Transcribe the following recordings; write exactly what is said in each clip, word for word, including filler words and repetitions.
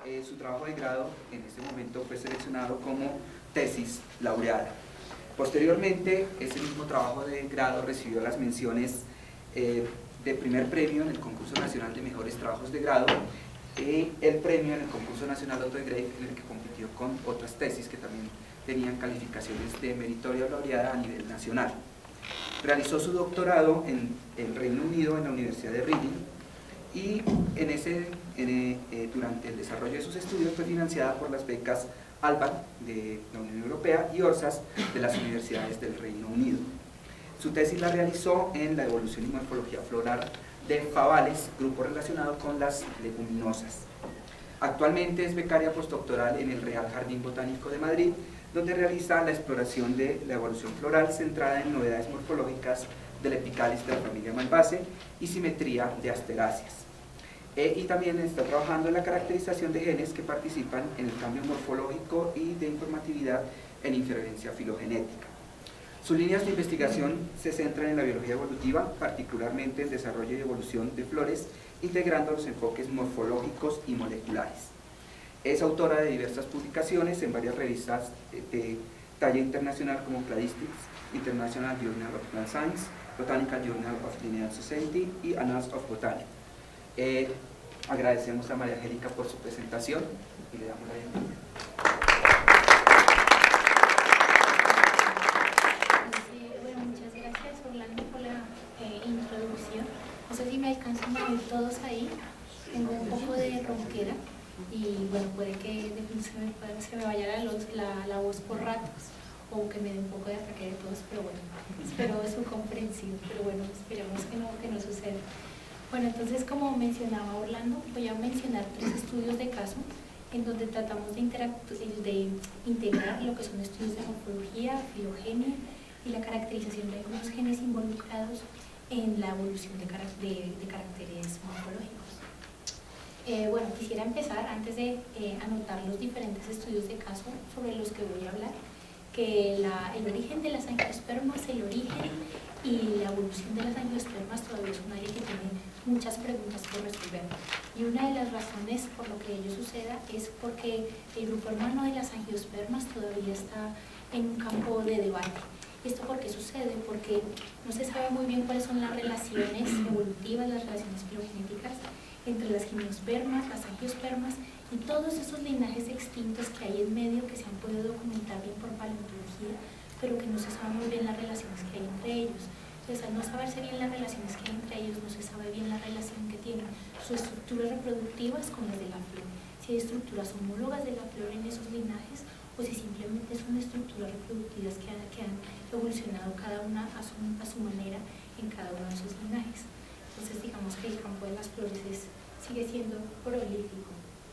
eh, su trabajo de grado en este momento fue seleccionado como tesis laureada. Posteriormente, ese mismo trabajo de grado recibió las menciones eh, de primer premio en el Concurso Nacional de Mejores Trabajos de Grado y el premio en el Concurso Nacional Autodegrade, en el que compitió con otras tesis que también tenían calificaciones de meritoria laureada a nivel nacional. Realizó su doctorado en el Reino Unido, en la Universidad de Reading, y en ese, en, eh, durante el desarrollo de sus estudios fue financiada por las becas ALBA de la Unión Europea y ORSAS de las universidades del Reino Unido. Su tesis la realizó en la evolución y morfología floral de favales, grupo relacionado con las leguminosas. Actualmente es becaria postdoctoral en el Real Jardín Botánico de Madrid, donde realiza la exploración de la evolución floral centrada en novedades morfológicas del epicalis de la familia Malvaceae y simetría de asteráceas. E, y también está trabajando en la caracterización de genes que participan en el cambio morfológico y de informatividad en inferencia filogenética. Sus líneas de investigación se centran en la biología evolutiva, particularmente en desarrollo y evolución de flores, integrando los enfoques morfológicos y moleculares. Es autora de diversas publicaciones en varias revistas de talla internacional como Cladistics, International Journal of Plant Science, Botanical Journal of Linnean Society y Annals of Botany. Eh, agradecemos a María Angélica por su presentación y le damos la bienvenida. No sé si me alcanzan a oír todos ahí, tengo un poco de ronquera y bueno, puede que se me, se me vaya la, la, la voz por ratos o que me dé un poco de ataque de tos, pero bueno, espero su comprensión, pero bueno, esperemos que no, que no suceda. Bueno, entonces como mencionaba Orlando, voy a mencionar tres estudios de caso en donde tratamos de, de integrar lo que son estudios de morfología, filogenia y la caracterización de algunos genes involucrados en la evolución de, carac de, de caracteres morfológicos. Eh, bueno, quisiera empezar, antes de eh, anotar los diferentes estudios de caso sobre los que voy a hablar, que la, el origen de las angiospermas, el origen y la evolución de las angiospermas todavía es un área que tiene muchas preguntas por resolver. Y una de las razones por lo que ello suceda es porque el grupo hermano de las angiospermas todavía está en un campo de debate. ¿Esto por qué sucede? Porque no se sabe muy bien cuáles son las relaciones evolutivas, las relaciones filogenéticas entre las gimnospermas, las angiospermas y todos esos linajes extintos que hay en medio que se han podido documentar bien por paleontología, pero que no se sabe muy bien las relaciones que hay entre ellos. Entonces, al no saberse bien las relaciones que hay entre ellos, no se sabe bien la relación que tienen sus estructuras reproductivas con las de la flor. Si hay estructuras homólogas de la flor en esos linajes, o si simplemente son estructuras reproductivas que han, que han evolucionado cada una a su, a su manera en cada uno de sus linajes. Entonces digamos que el campo de las flores es, sigue siendo prolífico.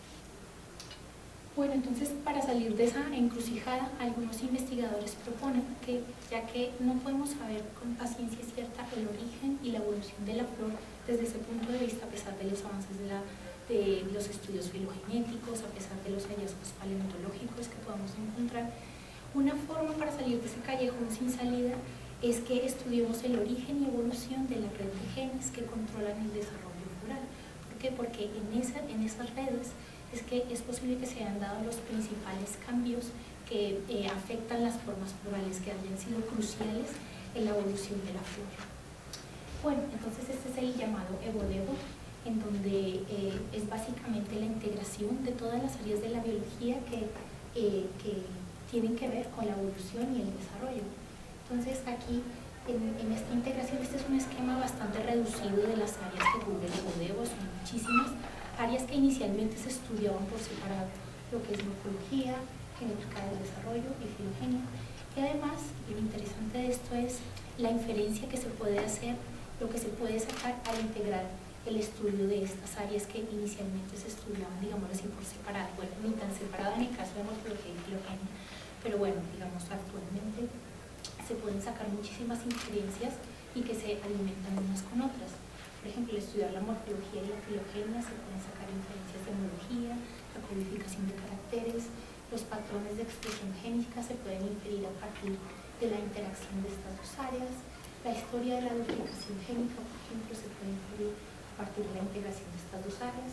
Bueno, entonces para salir de esa encrucijada, algunos investigadores proponen que, ya que no podemos saber con ciencia cierta el origen y la evolución de la flor desde ese punto de vista, a pesar de los avances de la de los estudios filogenéticos, a pesar de los hallazgos paleontológicos que podamos encontrar, una forma para salir de ese callejón sin salida es que estudiemos el origen y evolución de la red de genes que controlan el desarrollo floral. ¿Por qué? Porque en, esa, en esas redes es que es posible que se hayan dado los principales cambios que eh, afectan las formas florales que hayan sido cruciales en la evolución de la flor. Bueno, entonces este es el llamado EvoDevo, en donde eh, es básicamente la integración de todas las áreas de la biología que, eh, que tienen que ver con la evolución y el desarrollo. Entonces aquí, en, en esta integración, este es un esquema bastante reducido de las áreas que cubre el EvoDevo, son muchísimas áreas que inicialmente se estudiaban por separado, lo que es morfología, genética del desarrollo y filogenia. Y además, lo interesante de esto es la inferencia que se puede hacer, lo que se puede sacar al integrar el estudio de estas áreas que inicialmente se estudiaban, digamos así, por separado. Bueno, ni tan separado en el caso de morfología y filogenia, pero bueno, digamos, actualmente se pueden sacar muchísimas inferencias y que se alimentan unas con otras. Por ejemplo, al estudiar la morfología y la filogenia se pueden sacar inferencias de homología, la codificación de caracteres, los patrones de expresión génica se pueden inferir a partir de la interacción de estas dos áreas, la historia de la duplicación génica, por ejemplo, se puede inferir a partir de la integración de estas dos áreas,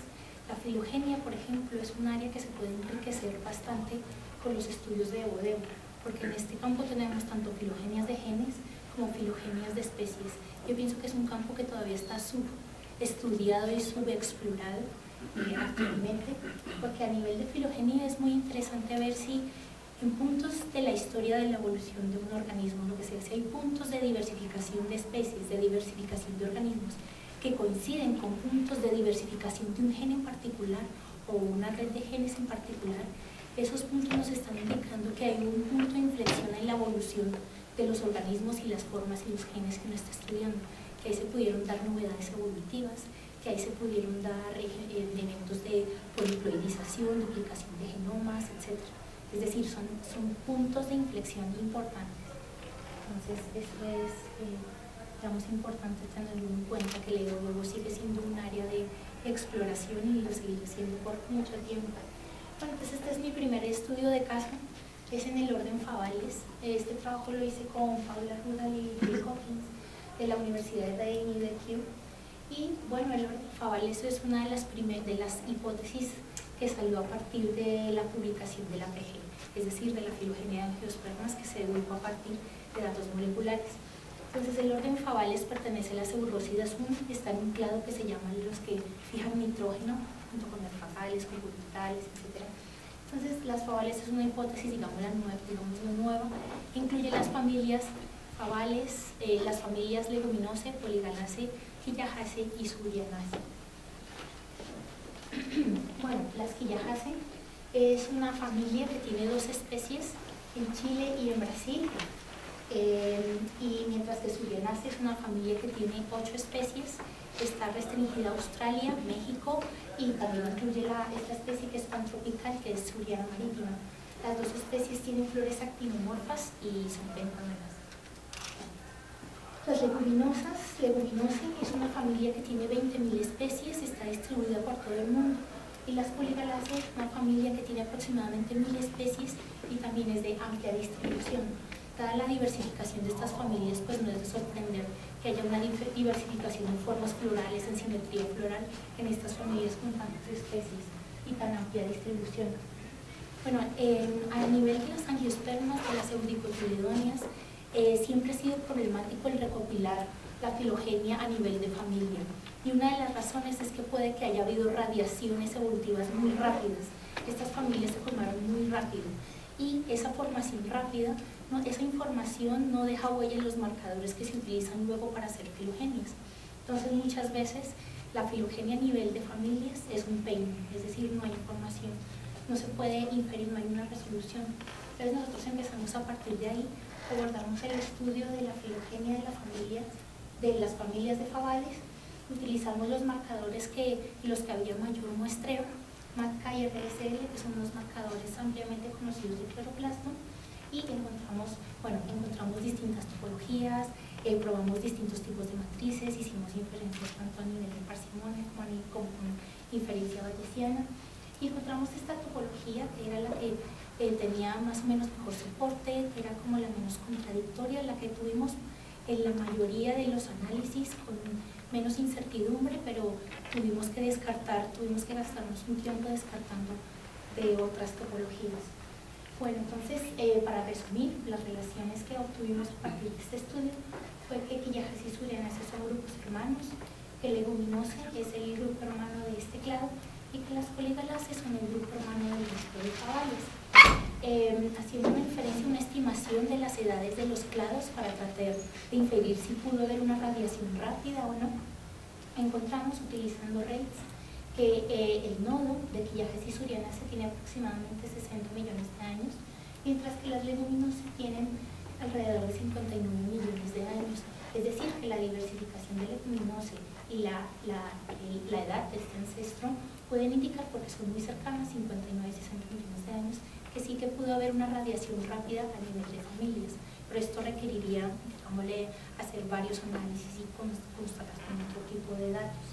La filogenia, por ejemplo, es un área que se puede enriquecer bastante con los estudios de Evo-Demo, porque en este campo tenemos tanto filogenias de genes como filogenias de especies. Yo pienso que es un campo que todavía está subestudiado y subexplorado eh, actualmente, porque a nivel de filogenia es muy interesante ver si en puntos de la historia de la evolución de un organismo, lo que sea, si hay puntos de diversificación de especies, de diversificación de organismos, que coinciden con puntos de diversificación de un gen en particular o una red de genes en particular, esos puntos nos están indicando que hay un punto de inflexión en la evolución de los organismos y las formas y los genes que uno está estudiando, que ahí se pudieron dar novedades evolutivas, que ahí se pudieron dar elementos de poliploidización, duplicación de genomas, etcétera. Es decir, son, son puntos de inflexión importantes. Entonces, eso es, eh, digamos, importante tenerlo en cuenta, que el luego sigue siendo un área de exploración y lo seguirá siendo por mucho tiempo. Bueno, pues este es mi primer estudio de caso, es en el orden Favales. Este trabajo lo hice con Paula Rudal y Bill Hawkins de la Universidad de Reading y de Kew. Y bueno, el orden Favales es una de las, primer, de las hipótesis que salió a partir de la publicación de la P G, es decir, de la filogenia de angiospermas, que se dedujo a partir de datos moleculares. Entonces, el orden Favales pertenece a las eurocidas uno, está en un clado que se llaman los que fijan nitrógeno, junto con las facales, con cubiritales, etcétera. Entonces, las Favales es una hipótesis, digamos, la nueva, digamos, la nueva, incluye las familias Favales, eh, las familias Leguminosae, Polygalaceae, Quillajaceae y Subrianaceae. Bueno, las Quillajaceae es una familia que tiene dos especies en Chile y en Brasil, eh, y mientras que Subrianaceae es una familia que tiene ocho especies, está restringida a Australia, México, y también incluye la, esta especie que es pantropical, que es Suriana marítima. Las dos especies tienen flores actinomorfas y son pentámeras. Las leguminosas, Leguminosae es una familia que tiene veinte mil especies, está distribuida por todo el mundo. Y las Polygalaceae es una familia que tiene aproximadamente mil especies y también es de amplia distribución. Dada la diversificación de estas familias, pues no es de sorprender que haya una diversificación en formas florales, en simetría floral, en estas familias con tantas especies y tan amplia distribución. Bueno, eh, a nivel de las angiospermas, de las eudicotiledonias, Eh, siempre ha sido problemático el recopilar la filogenia a nivel de familia, y una de las razones es que puede que haya habido radiaciones evolutivas muy rápidas. Estas familias se formaron muy rápido y esa formación rápida, no, esa información no deja huella en los marcadores que se utilizan luego para hacer filogenias. Entonces, muchas veces la filogenia a nivel de familias es un peine, es decir, no hay información, no se puede inferir, no hay una resolución. Entonces nosotros empezamos a partir de ahí, abordamos el estudio de la filogenia de, la familia, de las familias de Favales, utilizamos los marcadores que, los que había mayor muestreo, M A T K y R S L, que son los marcadores ampliamente conocidos de cloroplasto, y encontramos, bueno, encontramos distintas topologías, eh, probamos distintos tipos de matrices, hicimos inferencias tanto a nivel de parsimonia como, a nivel, como con inferencia bayesiana, y encontramos esta topología que era la que eh, tenía más o menos mejor soporte, que era como la menos contradictoria, la que tuvimos en la mayoría de los análisis con menos incertidumbre, pero tuvimos que descartar, tuvimos que gastarnos un tiempo descartando de otras topologías. Bueno, entonces, eh, para resumir, las relaciones que obtuvimos a partir de este estudio fue que Quillajaceae y Subrianaceae son grupos hermanos, que Leguminosae es el grupo hermano de este clado, y que las Polygalaceae son el grupo hermano del resto de Favales. Eh, haciendo una inferencia, una estimación de las edades de los clados para tratar de inferir si pudo haber una radiación rápida o no, encontramos, utilizando rates, que eh, el nodo de Quillajaceae y Subrianaceae tiene aproximadamente sesenta millones de años, mientras que las Leguminosae tienen alrededor de cincuenta y nueve millones de años. Es decir, que la diversificación de Leguminosae y la, la, la edad de este ancestro pueden indicar, porque son muy cercanas, cincuenta y nueve y sesenta millones de años, que sí que pudo haber una radiación rápida a nivel de familias, pero esto requeriría, digámosle, hacer varios análisis y constatar con otro tipo de datos.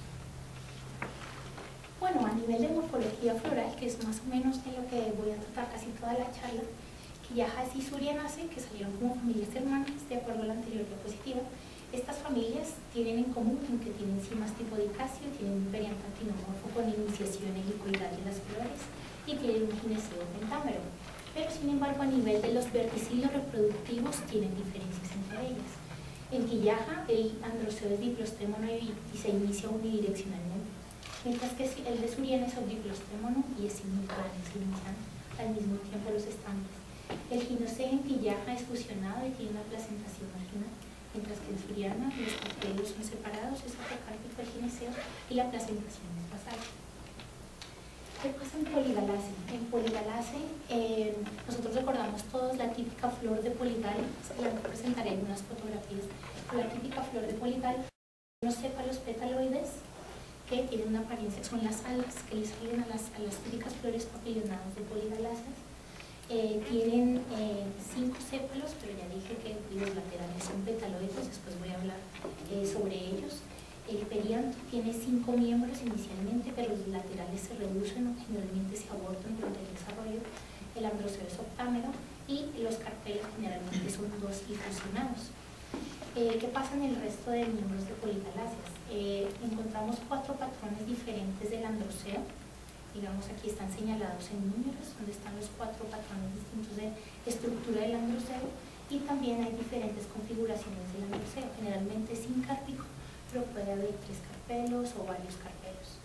Bueno, a nivel de morfología floral, que es más o menos de lo que voy a tratar casi toda la charla, Quillajaceae y Subrianaceae, que salieron como familias hermanas, de acuerdo a la anterior diapositiva, Estas familias tienen en común en que tienen cimas tipo dicasio, tienen un perianto actinomorfo con iniciación helicoidal de las flores y tienen un gineceo pentámero. Pero sin embargo, a nivel de los verticilos reproductivos tienen diferencias entre ellas. En quillaja, el androceo es diplostémono y, y se inicia unidireccionalmente, mientras que el de Suriana es diplostémono y es simultáneo, se inician al mismo tiempo los estantes. El ginoceo en quillaja es fusionado y tiene una placentación marginal, mientras que en Suriana los carpelos son separados, es apocárpico el gineceo y la placentación es basal. ¿Qué pasa en Polygalase? En Polygalase eh, nosotros recordamos todos la típica flor de Poligal, la presentaré en unas fotografías, la típica flor de Poligal, los sépalos petaloides que tienen una apariencia, son las alas que le salen a las, a las típicas flores papilonadas de Polygalaceae. Eh, tienen eh, cinco sépalos, pero ya dije que los laterales son petaloides, después voy a hablar eh, sobre ellos. El perianto tiene cinco miembros inicialmente, pero los laterales se reducen o generalmente se abortan durante el desarrollo. El androceo es octámero y los carpelos generalmente son dos y fusionados. Eh, ¿Qué pasa en el resto de miembros de Polygalaceae? Eh, encontramos cuatro patrones diferentes del androceo. Digamos, aquí están señalados en números, donde están los cuatro patrones distintos de estructura del androceo, y también hay diferentes configuraciones del androceo, generalmente sin cárpico, pero puede haber tres carpelos o varios carpelos.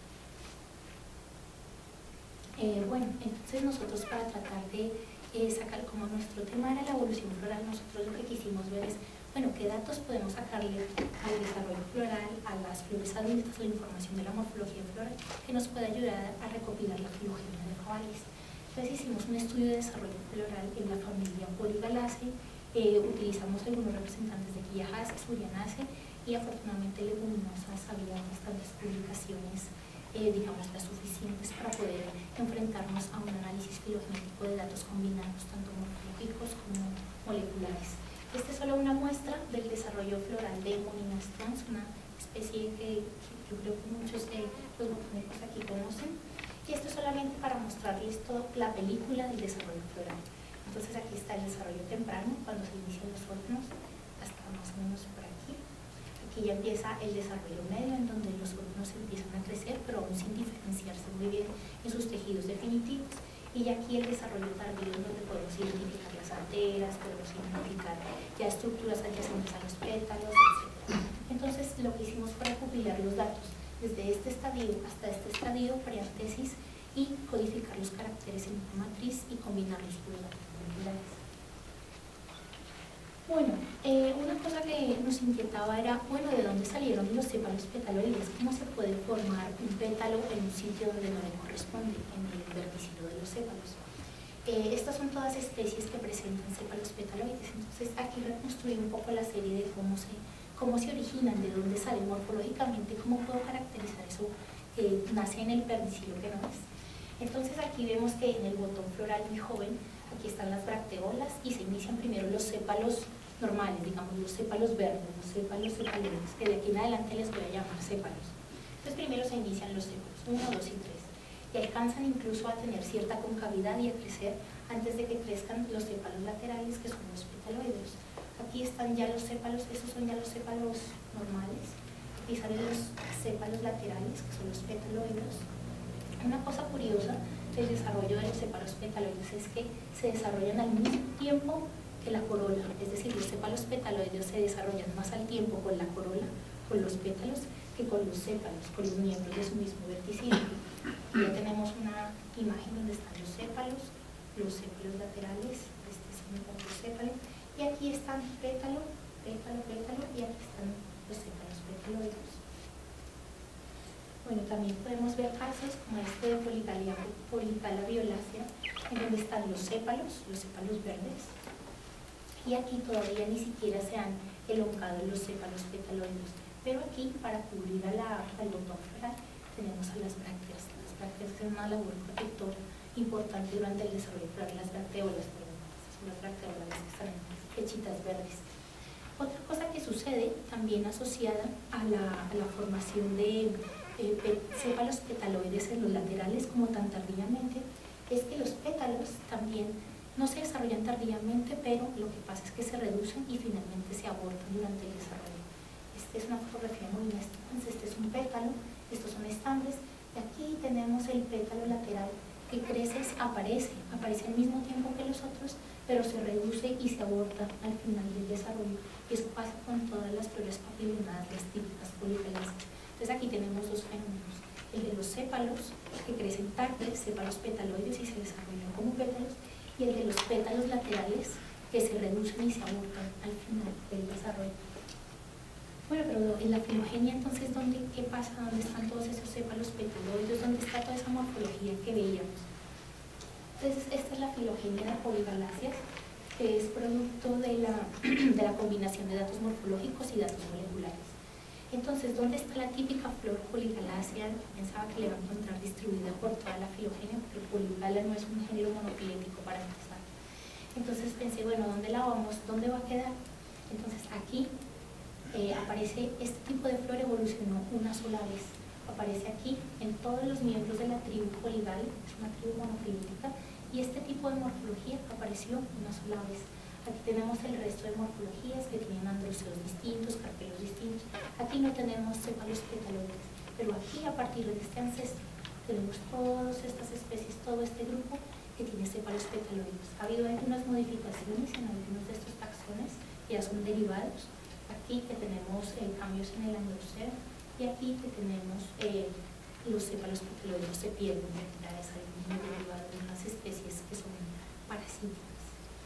Eh, bueno, entonces nosotros para tratar de eh, sacar, como nuestro tema era la evolución floral, nosotros lo que quisimos ver es, bueno, qué datos podemos sacarle al desarrollo floral, a las flores adultas, la información de la morfología floral, que nos puede ayudar a recopilar la filogenia de Fabalis. Entonces hicimos un estudio de desarrollo floral en la familia Polygalaceae, eh, utilizamos algunos representantes de Quillajaceae, Surianaceae, y afortunadamente Leguminosas había bastantes publicaciones, eh, digamos, las suficientes para poder enfrentarnos a un análisis filogenético de datos combinados, tanto morfológicos como moleculares. Esta es solo una muestra del desarrollo floral de Monina strons, una especie que yo creo que muchos de los botánicos aquí conocen, y esto es solamente para mostrarles toda la película del desarrollo floral. Entonces aquí está el desarrollo temprano, cuando se inician los órganos, hasta más o menos por aquí. Aquí ya empieza el desarrollo medio, en donde los órganos empiezan a crecer, pero aún sin diferenciarse muy bien en sus tejidos definitivos. Y aquí el desarrollo tardío, en donde podemos identificar las arterias, podemos identificar ya estructuras adyacentes a los pétalos, etcétera. Entonces, lo que hicimos fue recopilar los datos desde este estadio hasta este estadio, paréntesis, y codificar los caracteres en una matriz y combinarlos con los datos moleculares. Bueno, eh, una cosa que nos inquietaba era, bueno, ¿de dónde salieron los sépalos petaloides? ¿Cómo se puede formar un pétalo en un sitio donde no le corresponde, en el verticilo de los sépalos? Eh, estas son todas especies que presentan sépalos petaloides, entonces aquí reconstruí un poco la serie de cómo se, cómo se originan, de dónde salen morfológicamente, cómo puedo caracterizar eso que nace en el verdicilo que no es. Entonces aquí vemos que en el botón floral muy joven, aquí están las bracteolas y se inician primero los sépalos normales, digamos los sépalos verdes, los sépalos cepaloides, que de aquí en adelante les voy a llamar sépalos. Entonces primero se inician los sépalos, uno, dos y tres, y alcanzan incluso a tener cierta concavidad y a crecer antes de que crezcan los sépalos laterales, que son los petaloides. Aquí están ya los sépalos, esos son ya los sépalos normales, y salen los sépalos laterales, que son los petaloides. Una cosa curiosa del desarrollo de los sépalos petaloides es que se desarrollan al mismo tiempo que la corola, es decir, los sépalos petaloides se desarrollan más al tiempo con la corola, con los pétalos, que con los sépalos, con los miembros de su mismo verticilo. Aquí ya tenemos una imagen donde están los sépalos, los sépalos laterales, este es un otro sépalo, y aquí están pétalo, pétalo, pétalo, y aquí están los sépalos petaloides. Bueno, también podemos ver casos como este de Polygala, Polygala violacea, en donde están los sépalos, los sépalos verdes, y aquí todavía ni siquiera se han elongado los sépalos petaloides, pero aquí para cubrir a la, al botón floral tenemos a las brácteas. Las brácteas son una labor protectora importante durante el desarrollo floral, las bracteolas, perdón, son las bracteolas que están en flechitas verdes. Otra cosa que sucede también asociada a la, a la formación de eh, sépalos petaloides en los laterales como tan tardíamente es que los pétalos también no se desarrollan tardíamente, pero lo que pasa es que se reducen y finalmente se abortan durante el desarrollo Esta es una fotografía muy honesta. Entonces este es un pétalo, estos son estambres, y aquí tenemos el pétalo lateral que crece, aparece, aparece al mismo tiempo que los otros, pero se reduce y se aborta al final del desarrollo. Y eso pasa con todas las flores papilonadas, las típicas policaláceas. Entonces aquí tenemos dos fenómenos, el de los sépalos, que crecen tarde, sépalos petaloides y se desarrollan como pétalos, y el de los pétalos laterales, que se reducen y se abortan al final del desarrollo. Bueno, pero en la filogenia, entonces, ¿dónde, ¿qué pasa? ¿Dónde están todos esos sépalos petaloides? ¿Dónde está toda esa morfología que veíamos? Entonces, esta es la filogenia de poligaláceas, que es producto de la, de la combinación de datos morfológicos y datos moleculares. Entonces, ¿dónde está la típica flor poligalácea? Pensaba que le iba a encontrar distribuida por toda la filogenia, porque poligala no es un género monofilético para empezar. Entonces pensé, bueno, ¿dónde la vamos? ¿Dónde va a quedar? Entonces, aquí Eh, aparece este tipo de flor, evolucionó una sola vez. Aparece aquí en todos los miembros de la tribu poligal, es una tribu monofilítica, y este tipo de morfología apareció una sola vez. Aquí tenemos el resto de morfologías que tienen androceos distintos, carpelos distintos. Aquí no tenemos sépalos petaloides, pero aquí, a partir de este ancestro, tenemos todas estas especies, todo este grupo que tiene sépalos petaloides. Ha habido algunas modificaciones en algunos de estos taxones, ya son derivados. Aquí que tenemos eh, cambios en el androceo, y aquí que tenemos eh, los sépalos petaloides se pierden, ya es algo muy derivado de unas especies que son parasíticas.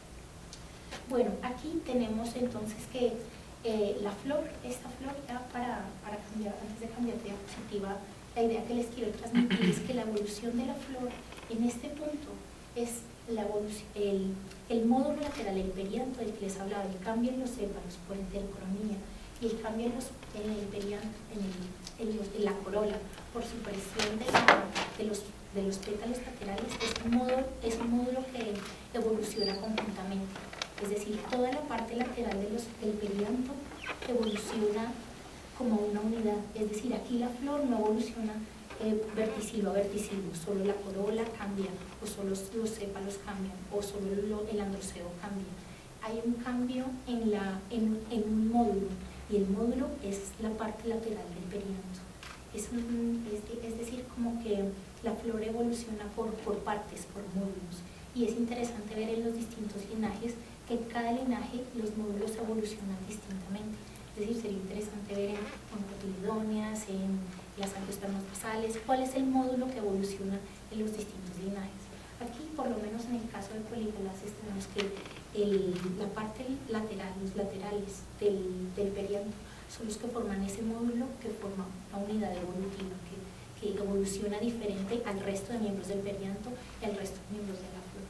Bueno, aquí tenemos entonces que eh, la flor, esta flor, ya para, para cambiar, antes de cambiar de diapositiva, la idea que les quiero transmitir es que la evolución de la flor en este punto es la evolución, el, el módulo lateral, el perianto del que les hablaba, el cambio en los sépalos por heterocromía, y el cambio en, los, en el perianto, en, el, en, los, en la corola, por supresión de, la, de, los, de los pétalos laterales, es un, módulo, es un módulo que evoluciona conjuntamente. Es decir, toda la parte lateral de los, del perianto evoluciona como una unidad. Es decir, aquí la flor no evoluciona Eh, verticilo a verticilo, solo la corola cambia, o solo los sépalos cambian, o solo lo, el androceo cambia. Hay un cambio en, la, en, en un módulo, y el módulo es la parte lateral del perianto. Es, un, es, de, es decir, como que la flor evoluciona por, por partes, por módulos, y es interesante ver en los distintos linajes que en cada linaje los módulos evolucionan distintamente. Es decir, sería interesante ver en, en cotiledóneas, en las angiospermas basales, cuál es el módulo que evoluciona en los distintos linajes. Aquí, por lo menos en el caso de poligaláceas, tenemos que el, la parte lateral, los laterales del, del perianto son los que forman ese módulo que forma una unidad evolutiva que, que evoluciona diferente al resto de miembros del perianto y al resto de miembros de la flor.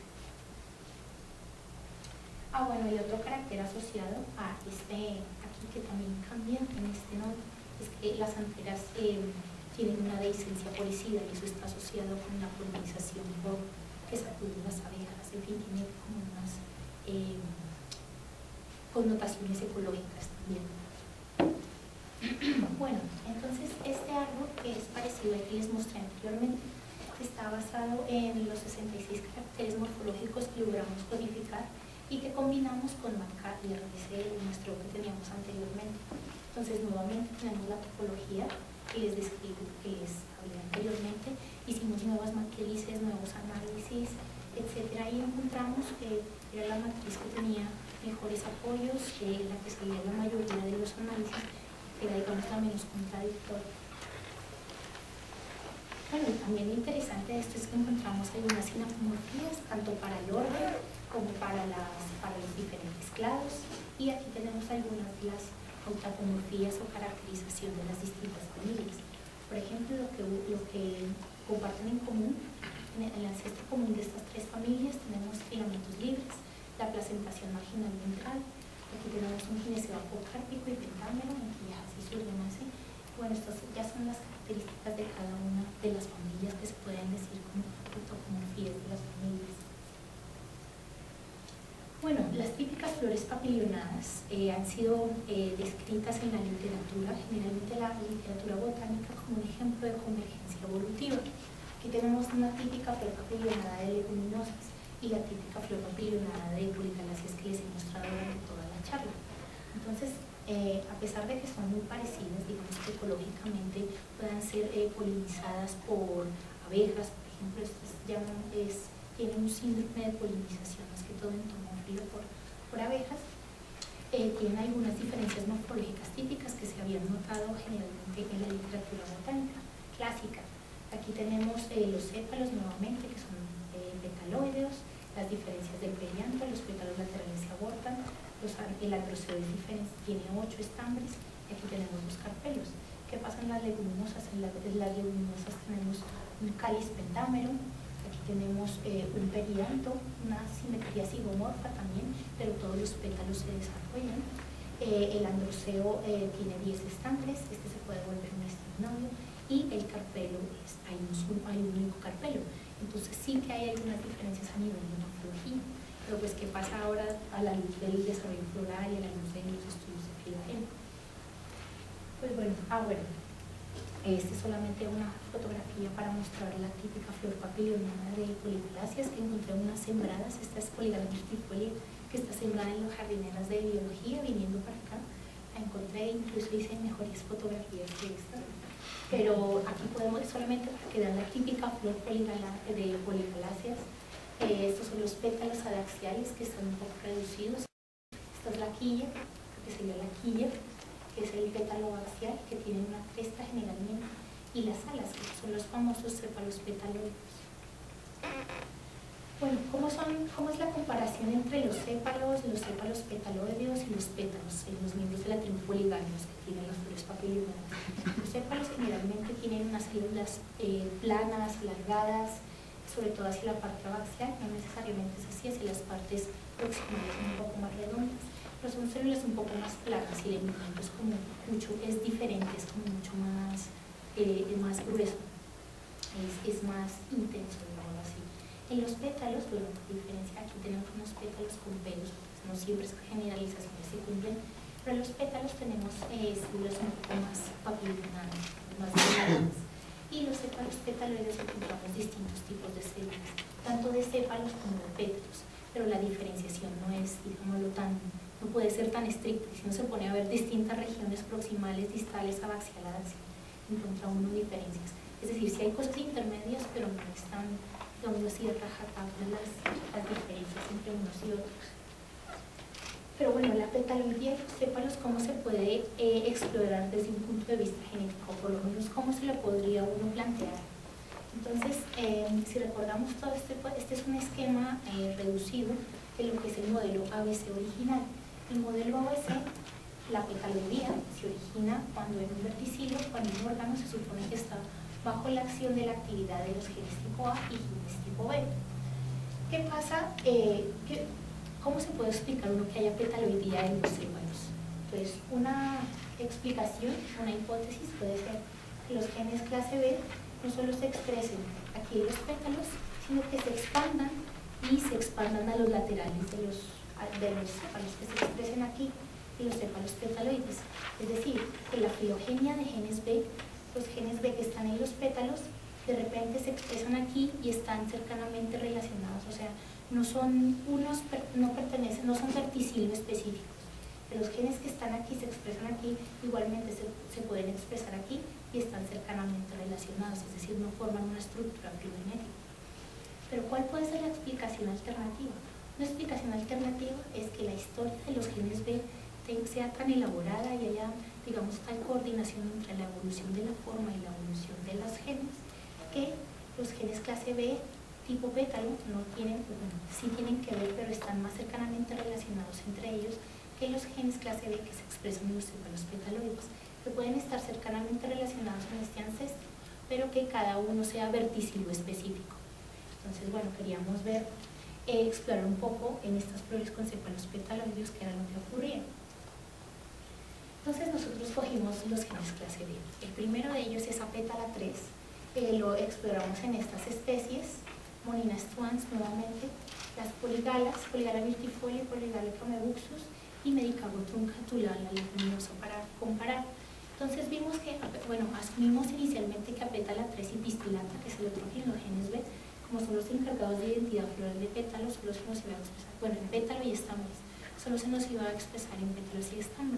Ah, bueno, y otro carácter asociado a este, aquí que también cambia en este nodo, es que las anteras eh, tienen una dehiscencia policida, y eso está asociado con la polinización por que sacuden las abejas. En fin, tiene como unas eh, connotaciones ecológicas también. Bueno, entonces este árbol, que es parecido al que les mostré anteriormente, está basado en los sesenta y seis caracteres morfológicos que logramos codificar y que combinamos con marcar y R D C, el muestreo que teníamos anteriormente. Entonces, nuevamente tenemos la topología que les describo, que les hablé anteriormente. Hicimos nuevas matrices, nuevos análisis, etcétera, y encontramos que era la matriz que tenía mejores apoyos, que la que salía la mayoría de los análisis, que era, digamos, la menos contradictoria. Bueno, también lo interesante de esto es que encontramos algunas sinapomorfías, tanto para el orden como para, las, para los diferentes clados, y aquí tenemos algunas de las autapomorfías o caracterización de las distintas familias. Por ejemplo, lo que, lo que comparten en común, en el ancestro común de estas tres familias, tenemos filamentos libres, la placentación marginal ventral, aquí tenemos un gineceo apocárpico y pentámero, en que ya así se ordena así. Bueno, estas ya son las características de cada una de las familias que se pueden decir como autapomorfías de las familias. Bueno, las típicas flores papilionadas eh, han sido eh, descritas en la literatura, generalmente la literatura botánica, como un ejemplo de convergencia evolutiva. Aquí tenemos una típica flor papilionada de leguminosas y la típica flor papilionada de poligaláceas que les he mostrado durante toda la charla. Entonces, eh, a pesar de que son muy parecidas, digamos que ecológicamente puedan ser eh, polinizadas por abejas, por ejemplo, estas llaman, es, tienen un síndrome de polinización, más que todo en tono frío por, por abejas. Eh, tienen algunas diferencias morfológicas típicas que se habían notado generalmente en la literatura botánica clásica. Aquí tenemos eh, los sépalos nuevamente, que son eh, petaloideos, las diferencias del perianto, los pétalos laterales se abortan, los, el androceo es diferente, tiene ocho estambres, y aquí tenemos los carpelos. ¿Qué pasa en las leguminosas? En, la, en las leguminosas tenemos un cáliz pentámero, aquí tenemos eh, un perianto, una simetría zigomorfa también, pero todos los pétalos se desarrollan. Eh, el androceo eh, tiene diez estambres, este se puede volver un estinodio, y el carpelo, es, hay, un, hay un único carpelo. Entonces sí que hay algunas diferencias a nivel de morfología, pero pues ¿qué pasa ahora a la luz del desarrollo floral y a la luz de los estudios de filogenia? Pues bueno, ah bueno, este es solamente una fotografía para mostrar la típica flor papilionada de Polygaláceas que encontré unas sembradas. Esta es Polygala myrtifolia, que está sembrada en las jardineras de biología, viniendo para acá. La encontré, incluso hice mejores fotografías que esta. Pero aquí podemos, solamente para que vean la típica flor poligala, de Polygaláceas, eh, estos son los pétalos adaxiales que están un poco reducidos. Esta es la quilla, que sería la quilla, que es el pétalo axial, que tiene una cresta generalmente, y las alas, que son los famosos sépalos petaloides. Bueno, ¿cómo, son, ¿cómo es la comparación entre los sépalos, los sépalos petaloideos y los pétalos en los miembros de la tribu Polygalos que tienen las flores papilionadas? Los sépalos generalmente tienen unas células eh, planas, alargadas, sobre todo hacia la parte abaxial, no necesariamente es así, hacia las partes proximales son un poco más redondas, pero son células un poco más planas y el movimiento es como mucho, es diferente, es como mucho más, eh, más grueso, es, es más intenso, digamos así. En los pétalos, bueno, por diferencia, aquí tenemos unos pétalos con pelos, no siempre es generalizaciones se cumplen, pero en los pétalos tenemos eh, células un poco más papilionadas, más delgadas, y los sépalos petaloides encontramos distintos tipos de células, tanto de sépalos como de pétalos, pero la diferenciación no es, digámoslo, tan, no puede ser tan estricta. Si uno se pone a ver distintas regiones proximales, distales, abaxial, adaxial, encuentra uno diferencias. Es decir, si hay cosas intermedias, pero no están, digamos así, rajatabla las, las diferencias entre unos y otros. Pero bueno, la petaloidía y los sépalos, ¿cómo se puede eh, explorar desde un punto de vista genético? Por lo menos, ¿cómo se lo podría uno plantear? Entonces, eh, si recordamos todo este, este es un esquema eh, reducido de lo que es el modelo A B C original. El modelo A B C, la petaloidía, se origina cuando en un verticilo, cuando un órgano se supone que está bajo la acción de la actividad de los genes tipo A y genes tipo B. ¿Qué pasa? Eh, ¿qué, ¿Cómo se puede explicar uno que haya petaloidía en los sépalos? Pues una explicación, una hipótesis puede ser que los genes clase B no solo se expresen aquí en los pétalos, sino que se expandan y se expandan a los laterales de los, de los sépalos, que se expresen aquí en los sépalos petaloides. Es decir, que la filogenia de genes B, los genes B que están en los pétalos, de repente se expresan aquí y están cercanamente relacionados, o sea, no son unos, no pertenecen, no son verticilo específicos. De los genes que están aquí se expresan aquí, igualmente se, se pueden expresar aquí y están cercanamente relacionados, es decir, no forman una estructura filogenética. Pero ¿cuál puede ser la explicación alternativa? Una explicación alternativa es que la historia de los genes B sea tan elaborada y haya, digamos, tal coordinación entre la evolución de la forma y la evolución de los genes, que los genes clase B tipo pétalo no tienen, bueno, sí tienen que ver, pero están más cercanamente relacionados entre ellos que los genes clase B que se expresan en los sépalos petaloides, que pueden estar cercanamente relacionados en este ancestro, pero que cada uno sea verticilo específico. Entonces, bueno, queríamos ver, eh, explorar un poco en estas flores con sépalos petaloides qué era lo que ocurría. Entonces nosotros cogimos los genes clase B. El primero de ellos es apétala tres, eh, lo exploramos en estas especies, Monina estuans nuevamente, las poligalas, Polygala myrtifolia, Polygala camebuxus y Medicago truncatula, la leguminosa, para comparar. Entonces vimos que, bueno, asumimos inicialmente que apétala tres y pistillata, que es el otro gen, los genes B, como son los encargados de identidad floral de pétalos, solo se nos iba a expresar, bueno, en pétalo y estambres, solo se nos iba a expresar en pétalos y estambres.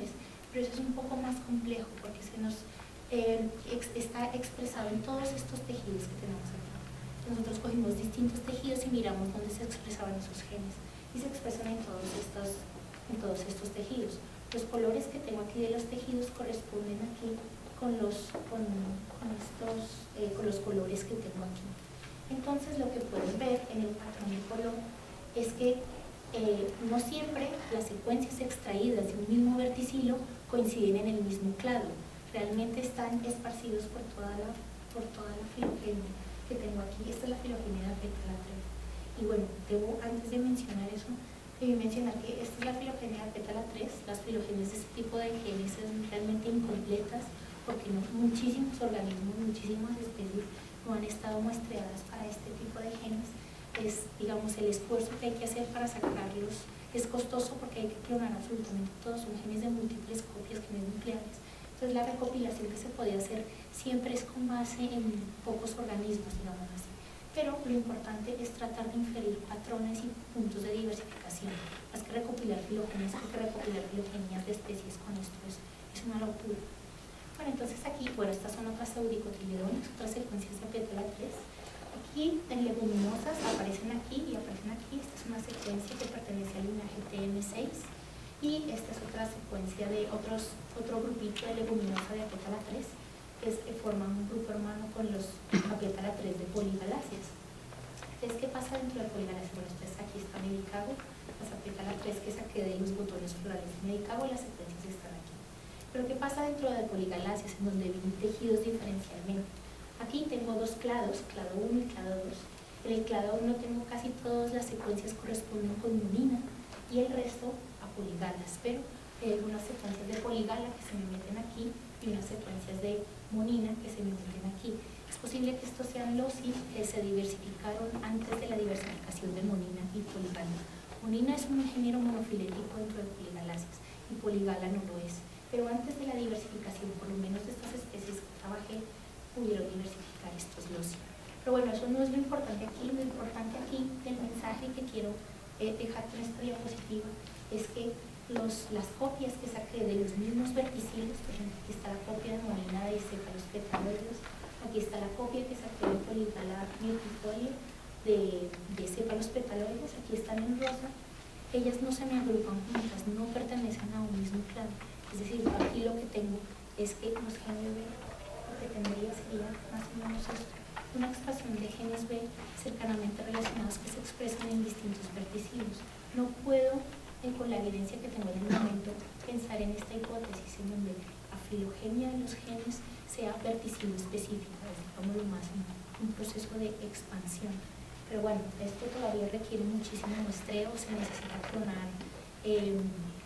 pero eso es un poco más complejo porque se nos eh, ex, está expresado en todos estos tejidos que tenemos aquí. Nosotros cogimos distintos tejidos y miramos dónde se expresaban esos genes y se expresan en todos estos, en todos estos tejidos. Los colores que tengo aquí de los tejidos corresponden aquí con los, con, con estos, eh, con los colores que tengo aquí. Entonces lo que pueden ver en el patrón de color es que eh, no siempre las secuencias extraídas de un mismo verticilo coinciden en el mismo clado. Realmente están esparcidos por toda la, por toda la filogenia que tengo aquí. Esta es la filogenia de Apétala tres. Y bueno, debo, antes de mencionar eso, debo mencionar que esta es la filogenia de Apétala tres. Las filogenias de este tipo de genes son realmente incompletas porque no, muchísimos organismos, muchísimas especies no han estado muestreadas para este tipo de genes. Es, digamos, el esfuerzo que hay que hacer para sacarlos es costoso porque hay que clonar absolutamente todos, son genes de múltiples copias, genes nucleares. Entonces la recopilación que se puede hacer siempre es con base en pocos organismos, digamos así. Pero lo importante es tratar de inferir patrones y puntos de diversificación. Más que recopilar filogenias, porque recopilar filogenias de especies con esto es, es una locura. Bueno, entonces aquí, bueno, estas son otras eudicotiledones, otras secuencias de Apétala tres. Aquí en leguminosas aparecen aquí y aparecen aquí. Esta es una secuencia que pertenece al linaje T M seis. Y esta es otra secuencia de otros, otro grupito de leguminosa de Apétala tres, que, es, que forman un grupo hermano con los Apétala tres de poligaláceas. Entonces, ¿qué pasa dentro de poligaláceas? Bueno, entonces aquí está Medicago, las Apétala tres que saqué de los botones florales de Medicago y las secuencias están aquí. Pero ¿qué pasa dentro de poligaláceas, en donde vi tejidos diferencialmente? Aquí tengo dos clados, clado uno y clado dos. En el clado uno tengo casi todas las secuencias corresponden con monina y el resto poligalas, pero hay algunas secuencias de poligala que se me meten aquí y unas secuencias de monina que se me meten aquí. Es posible que estos sean loci que se diversificaron antes de la diversificación de monina y poligala. Monina es un género monofilético dentro de poligaláceas y poligala no lo es, pero antes de la diversificación, por lo menos de estas especies que trabajé, pudieron diversificar estos loci. Pero bueno, eso no es lo importante aquí. Lo importante aquí del mensaje que quiero eh, dejar con esta diapositiva es que los, las copias que saqué de los mismos verticilos, por ejemplo, aquí está la copia de monina de céfalos petaloides, aquí está la copia que saqué de poligala mirtifolia de, de céfalos petaloides, aquí están en rosa, ellas no se me agrupan juntas, no pertenecen a un mismo clado. Es decir, aquí lo que tengo es que los genes B, lo que tendría sería más o menos esto, una expresión de genes B cercanamente relacionados que se expresan en distintos verticilos. No puedo Eh, con la evidencia que tengo en el momento, pensar en esta hipótesis en donde la filogenia de los genes sea verticilo específico, es digamos más un, un proceso de expansión. Pero bueno, esto todavía requiere muchísimo muestreo, se necesita clonar eh,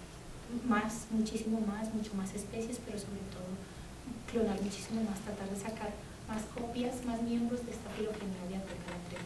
más, muchísimo más, mucho más especies, pero sobre todo clonar muchísimo más, tratar de sacar más copias, más miembros de esta filogenia de Apétala tres.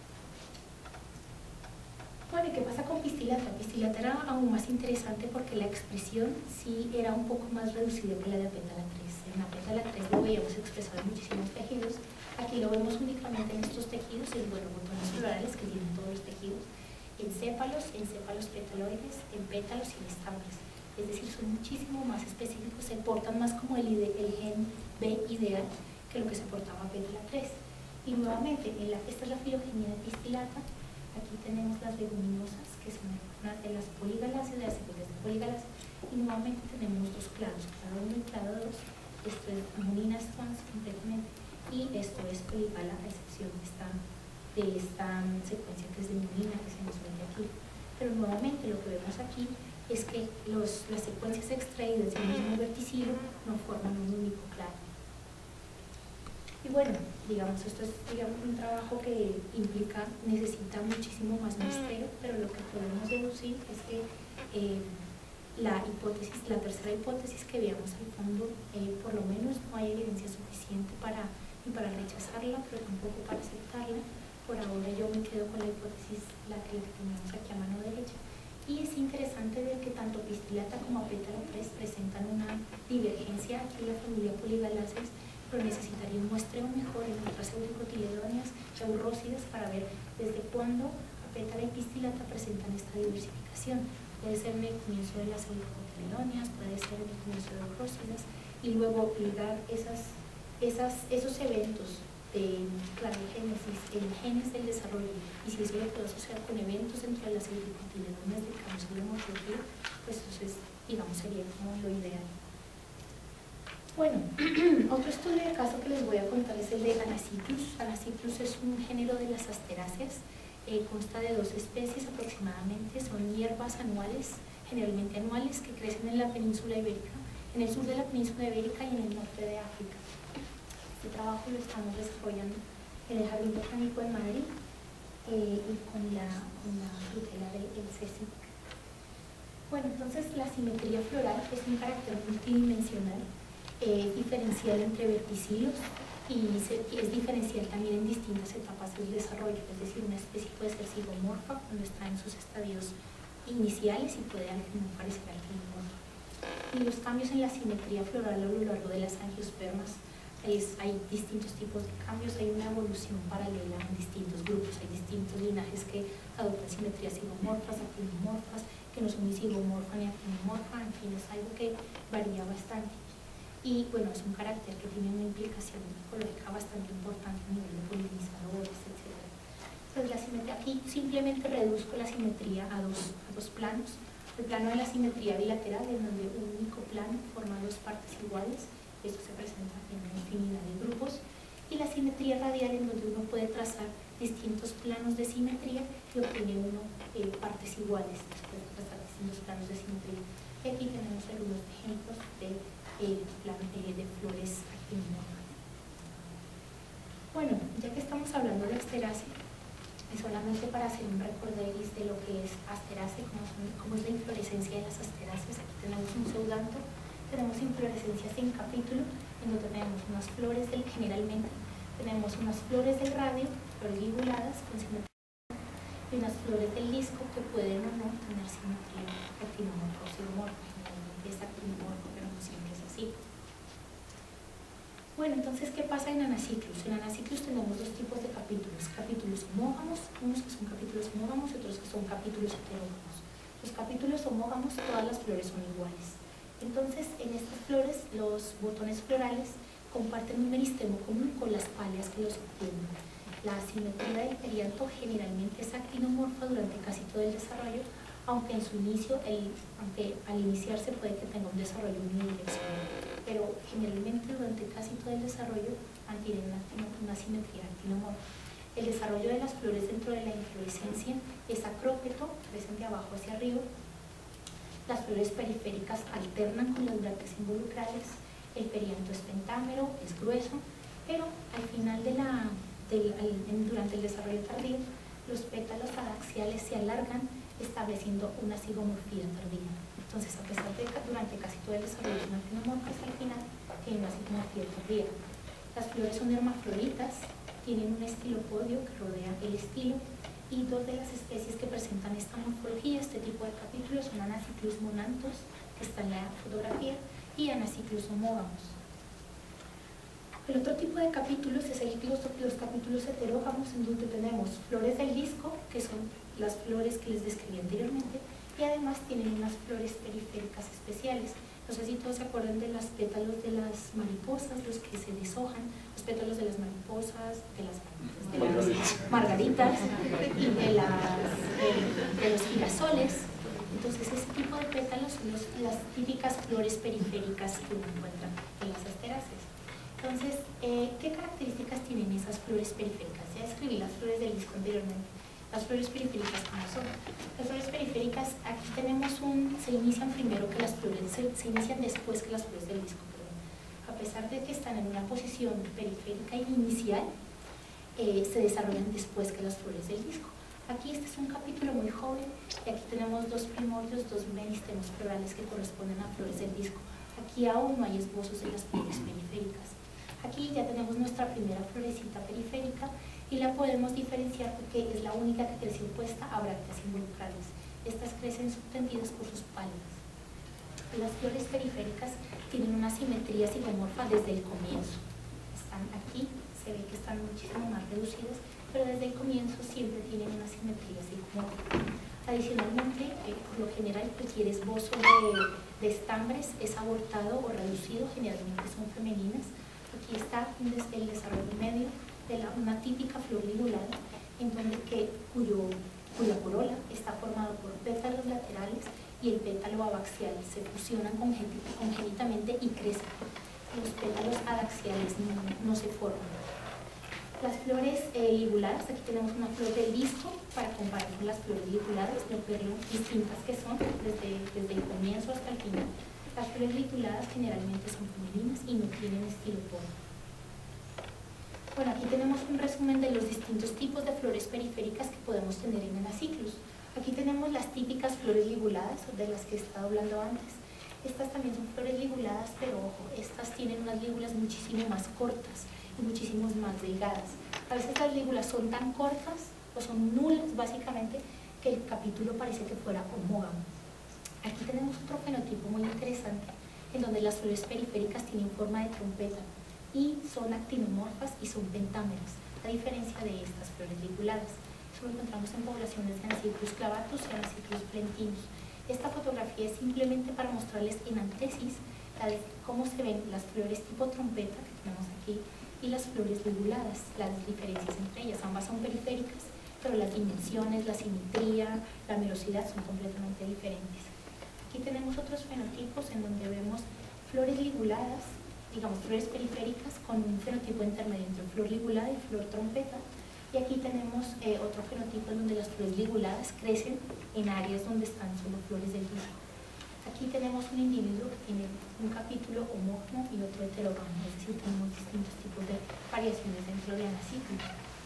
Bueno, ¿y qué pasa con Pistillata? Pistillata era aún más interesante porque la expresión sí era un poco más reducida que la de Apétala tres. En Apétala tres lo veíamos expresado en muchísimos tejidos. Aquí lo vemos únicamente en estos tejidos, en bueno, botones florales que tienen todos los tejidos, en cépalos, en cépalos petaloides, en pétalos y en estambres. Es decir, son muchísimo más específicos, se portan más como el, ide, el gen B ideal que lo que se portaba Apétala tres. Y nuevamente, en la, esta es la filogenia de Pistillata. Aquí tenemos las leguminosas, que son una de las poligaláceas, de las secuencias de poligaláceas, y nuevamente tenemos dos clados, clado uno y clado dos. Esto es monina trans completamente, y esto es poligala, a excepción de esta, de esta secuencia que es de monina, que se nos mete aquí. Pero nuevamente lo que vemos aquí es que los, las secuencias extraídas del mismo verticilo no forman un único clado. Y bueno, digamos, esto es digamos, un trabajo que implica, necesita muchísimo más muestreo, pero lo que podemos deducir es que eh, la hipótesis, la tercera hipótesis que veamos al fondo, eh, por lo menos no hay evidencia suficiente para, ni para rechazarla, pero tampoco para aceptarla. Por ahora yo me quedo con la hipótesis, la que tenemos aquí a mano derecha. Y es interesante ver que tanto Pistillata como Apétala tres presentan una divergencia aquí en la familia poligaláceas, pero necesitaría un muestreo mejor en otras eudicotiledóneas y aurósidas para ver desde cuándo Apétala y Pistillata presentan esta diversificación. puede ser en el comienzo de las helicotiledonias, puede ser en el comienzo de Eurocidas, y luego ligar esas, esas, esos eventos de clarigénesis en genes del desarrollo, y si eso lo puede asociar con eventos dentro de las helicotiledonias del cáncer de morfología, pues eso es, digamos, sería como lo ideal. Bueno, otro estudio de caso que les voy a contar es el de Anacyclus. Anacyclus es un género de las asteráceas, eh, consta de dos especies aproximadamente, son hierbas anuales, generalmente anuales, que crecen en la península ibérica, en el sur de la península ibérica y en el norte de África. Este trabajo lo estamos desarrollando en el Jardín Botánico de Madrid eh, y con la, con la tutela del C S I C. Bueno, entonces la simetría floral es un carácter multidimensional, eh, diferencial entre verticilos y, se, y es diferencial también en distintas etapas del desarrollo, es decir, una especie puede ser zigomorfa cuando está en sus estadios iniciales y puede no parecer alquinomorfa. Y los cambios en la simetría floral a lo largo de las angiospermas, es, hay distintos tipos de cambios, hay una evolución paralela en distintos grupos, hay distintos linajes que adoptan simetrías zigomorfas, actinomorfas, que no son ni zigomorfa ni actinomorfa, en fin, es algo que varía bastante. Y bueno, es un carácter que tiene una implicación ecológica bastante importante a nivel de polinizadores, etcétera. Entonces la simetría, aquí simplemente reduzco la simetría a dos, a dos planos. El plano de la simetría bilateral, en donde un único plano forma dos partes iguales, esto se presenta en una infinidad de grupos, y la simetría radial, en donde uno puede trazar distintos planos de simetría y obtiene uno eh, partes iguales, después de trazar distintos planos de simetría. Y aquí tenemos algunos ejemplos de, eh, plan, eh, de flores actinomorfas. Bueno, ya que estamos hablando de asterácea, solamente para hacer un recorderis de lo que es asterácea, cómo, son, cómo es la inflorescencia de las asteráceas. Aquí tenemos un pseudanto, tenemos inflorescencias en capítulo, en donde tenemos unas flores del, generalmente tenemos unas flores del radio, flores liguladas con simetría, y unas flores del disco que pueden o no tener simetría actinomorfa o zigomorfa. Generalmente es actinomorfa, pero no siempre es así. Bueno, entonces, ¿qué pasa en Anacyclus? En Anacyclus tenemos dos tipos de capítulos, capítulos homógamos, unos que son capítulos homógamos y otros que son capítulos heterógamos. Los capítulos homógamos, todas las flores son iguales. Entonces, en estas flores, los botones florales comparten un meristemo común con las páleas que los obtienen. La simetría del perianto generalmente es actinomorfa durante casi todo el desarrollo, aunque en su inicio, el, aunque al iniciarse puede que tenga un desarrollo unidireccional, pero generalmente durante casi todo el desarrollo mantienen una, una simetría actinomorfa. El desarrollo de las flores dentro de la inflorescencia es acrópeto, crecen de abajo hacia arriba. Las flores periféricas alternan con las brácteas involucrales. El perianto es pentámero, es grueso, pero al final de la, del, al, durante el desarrollo tardío, los pétalos adaxiales se alargan, estableciendo una zigomorfía tardía. Entonces, a pesar de que durante casi todo el desarrollo de una actinomorfa, al final tiene una zigomorfía tardía. Las flores son hermafroditas, tienen un estilopodio que rodea el estilo, y dos de las especies que presentan esta morfología, este tipo de capítulos, son Anacyclus monanthus, que está en la fotografía, y Anacyclus homógamos. El otro tipo de capítulos es el, los, los capítulos heterógamos, en donde tenemos flores del disco, que son las flores que les describí anteriormente, y además tienen unas flores periféricas especiales. No sé si todos se acuerdan de los pétalos de las mariposas, los que se deshojan, los pétalos de las mariposas, de las, de las margaritas y de, las, de, de los girasoles. Entonces, ese tipo de pétalos son los, las típicas flores periféricas que uno encuentra en las asteráceas. Entonces, eh, ¿qué características tienen esas flores periféricas? Ya describí las flores del disco anteriormente. Las flores periféricas, ¿cómo son? Las flores periféricas, aquí tenemos un, se inician primero que las flores, se, se inician después que las flores del disco, perdón. A pesar de que están en una posición periférica inicial, eh, se desarrollan después que las flores del disco. Aquí este es un capítulo muy joven, y aquí tenemos dos primordios, dos meristemos florales que corresponden a flores del disco. Aquí aún no hay esbozos de las flores periféricas. Aquí ya tenemos nuestra primera florecita periférica, y la podemos diferenciar porque es la única que crece opuesta a brácteas involucrales. Estas crecen subtendidas por sus páleas. Las flores periféricas tienen una simetría zigomorfa desde el comienzo. Están aquí, se ve que están muchísimo más reducidas, pero desde el comienzo siempre tienen una simetría zigomorfa. Adicionalmente, eh, por lo general, cualquier esbozo de, de estambres es abortado o reducido, generalmente son femeninas. Aquí está el desarrollo medio de la, una típica flor ligulada, en donde que, cuyo, cuya corola está formada por pétalos laterales y el pétalo abaxial se fusionan congénitamente y crecen. Los pétalos adaxiales no, no se forman. Las flores eh, liguladas, aquí tenemos una flor del disco para comparar con las flores liguladas, de ver lo distintas que son desde, desde el comienzo hasta el final. Las flores liguladas generalmente son femeninas y no tienen estilopor. Bueno, aquí tenemos un resumen de los distintos tipos de flores periféricas que podemos tener en anaciclus. Aquí tenemos las típicas flores liguladas, de las que he estado hablando antes. Estas también son flores liguladas, pero ojo, estas tienen unas lígulas muchísimo más cortas y muchísimo más delgadas. A veces las lígulas son tan cortas o son nulas, básicamente, que el capítulo parece que fuera homógamo. Aquí tenemos otro fenotipo muy interesante, en donde las flores periféricas tienen forma de trompeta y son actinomorfas y son pentámeras, a diferencia de estas flores liguladas. Eso lo encontramos en poblaciones de Anaciclus clavatus y Anaciclus plentinus. Esta fotografía es simplemente para mostrarles en antesis la de cómo se ven las flores tipo trompeta que tenemos aquí y las flores liguladas, las diferencias entre ellas. Ambas son periféricas, pero las dimensiones, la simetría, la melosidad son completamente diferentes. Aquí tenemos otros fenotipos en donde vemos flores liguladas, digamos flores periféricas con un fenotipo intermedio entre flor ligulada y flor trompeta. Y aquí tenemos eh, otro fenotipo en donde las flores liguladas crecen en áreas donde están solo flores del disco. Aquí tenemos un individuo que tiene un capítulo homógamo y otro heterógamo, es decir, tenemos distintos tipos de variaciones dentro de Anaciclus.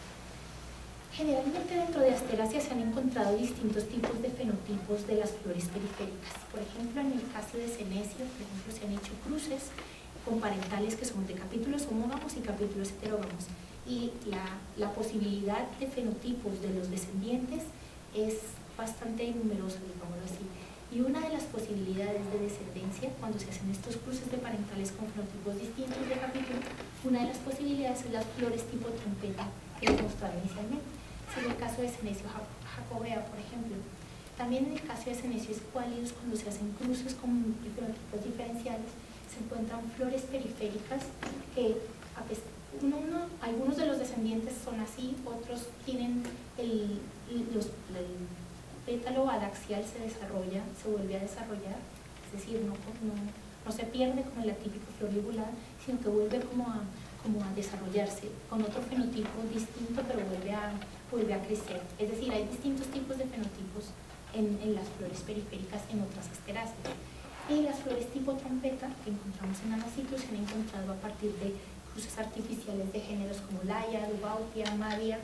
Generalmente dentro de Asteraceae se han encontrado distintos tipos de fenotipos de las flores periféricas. Por ejemplo, en el caso de Senecio, por ejemplo, se han hecho cruces con parentales que son de capítulos homógamos y capítulos heterógamos. Y la, la posibilidad de fenotipos de los descendientes es bastante numerosa, digámoslo así. Y una de las posibilidades de descendencia, cuando se hacen estos cruces de parentales con fenotipos distintos de capítulo, una de las posibilidades es las flores tipo trompeta que les mostraba inicialmente. Es el caso de Senecio jacobea, por ejemplo. También en el caso de Senecio esqualidus, cuando se hacen cruces con fenotipos diferenciales, se encuentran flores periféricas que, a pesar Uno, uno, algunos de los descendientes son así, otros tienen el, los, el pétalo adaxial se desarrolla, se vuelve a desarrollar, es decir, no, no, no se pierde como en la típica flor ligulada, sino que vuelve como a, como a desarrollarse con otro fenotipo distinto, pero vuelve a, vuelve a crecer. Es decir, hay distintos tipos de fenotipos en, en las flores periféricas en otras Asteraceae. Y las flores tipo trompeta que encontramos en Anaciclus se han encontrado a partir de cruces artificiales de géneros como Laia, Dubaupia, Madia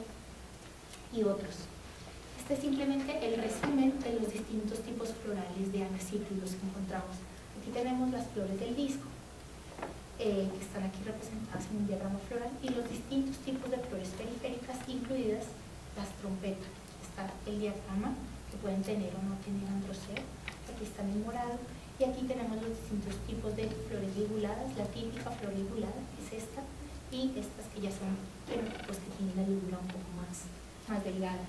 y otros. Este es simplemente el resumen de los distintos tipos florales de Anaciclus que encontramos. Aquí tenemos las flores del disco, eh, que están aquí representadas en un diagrama floral, y los distintos tipos de flores periféricas, incluidas las trompetas. Está el diagrama, que pueden tener o no tener androceo, aquí está en morado. Y aquí tenemos los distintos tipos de flores liguladas, la típica flor ligulada, que es esta, y estas que ya son fenotipos que tienen la ligula un poco más, más delgada.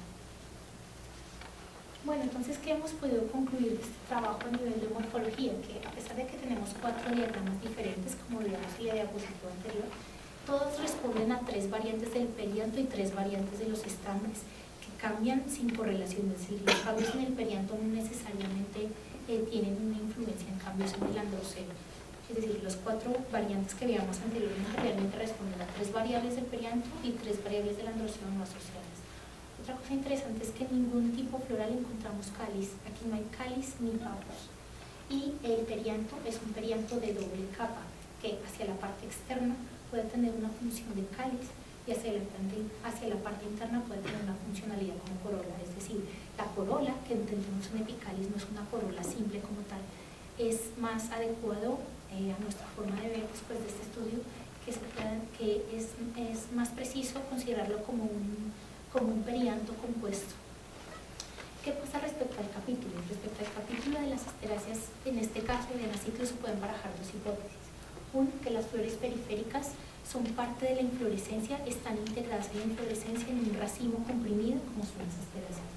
Bueno, entonces, ¿qué hemos podido concluir de este trabajo a nivel de morfología? Que a pesar de que tenemos cuatro diagramas diferentes, como veíamos en la diapositiva anterior, todos responden a tres variantes del perianto y tres variantes de los estambres, que cambian sin correlación, es decir, los cambios en el perianto no necesariamente Eh, tienen una influencia en cambios en el androceo. Es decir, las cuatro variantes que veíamos anteriormente realmente responden a tres variables del perianto y tres variables del androceo no asociadas. Otra cosa interesante es que en ningún tipo floral encontramos cáliz. Aquí no hay cáliz ni papus. Y el perianto es un perianto de doble capa, que hacia la parte externa puede tener una función de cáliz y hacia la, hacia la parte interna puede tener una funcionalidad como corola. Es decir, la corola que entendemos en Epicalis no es una corola simple como tal, es más adecuado eh, a nuestra forma de ver después de este estudio, que, se pueda, que es, es más preciso considerarlo como un, como un perianto compuesto. ¿Qué pasa respecto al capítulo? Respecto al capítulo de las Asteraceae, en este caso de Anaciclus, se pueden barajar dos hipótesis. Uno, que las flores periféricas son parte de la inflorescencia, están integradas en la inflorescencia en un racimo comprimido, como son las Asteraceae.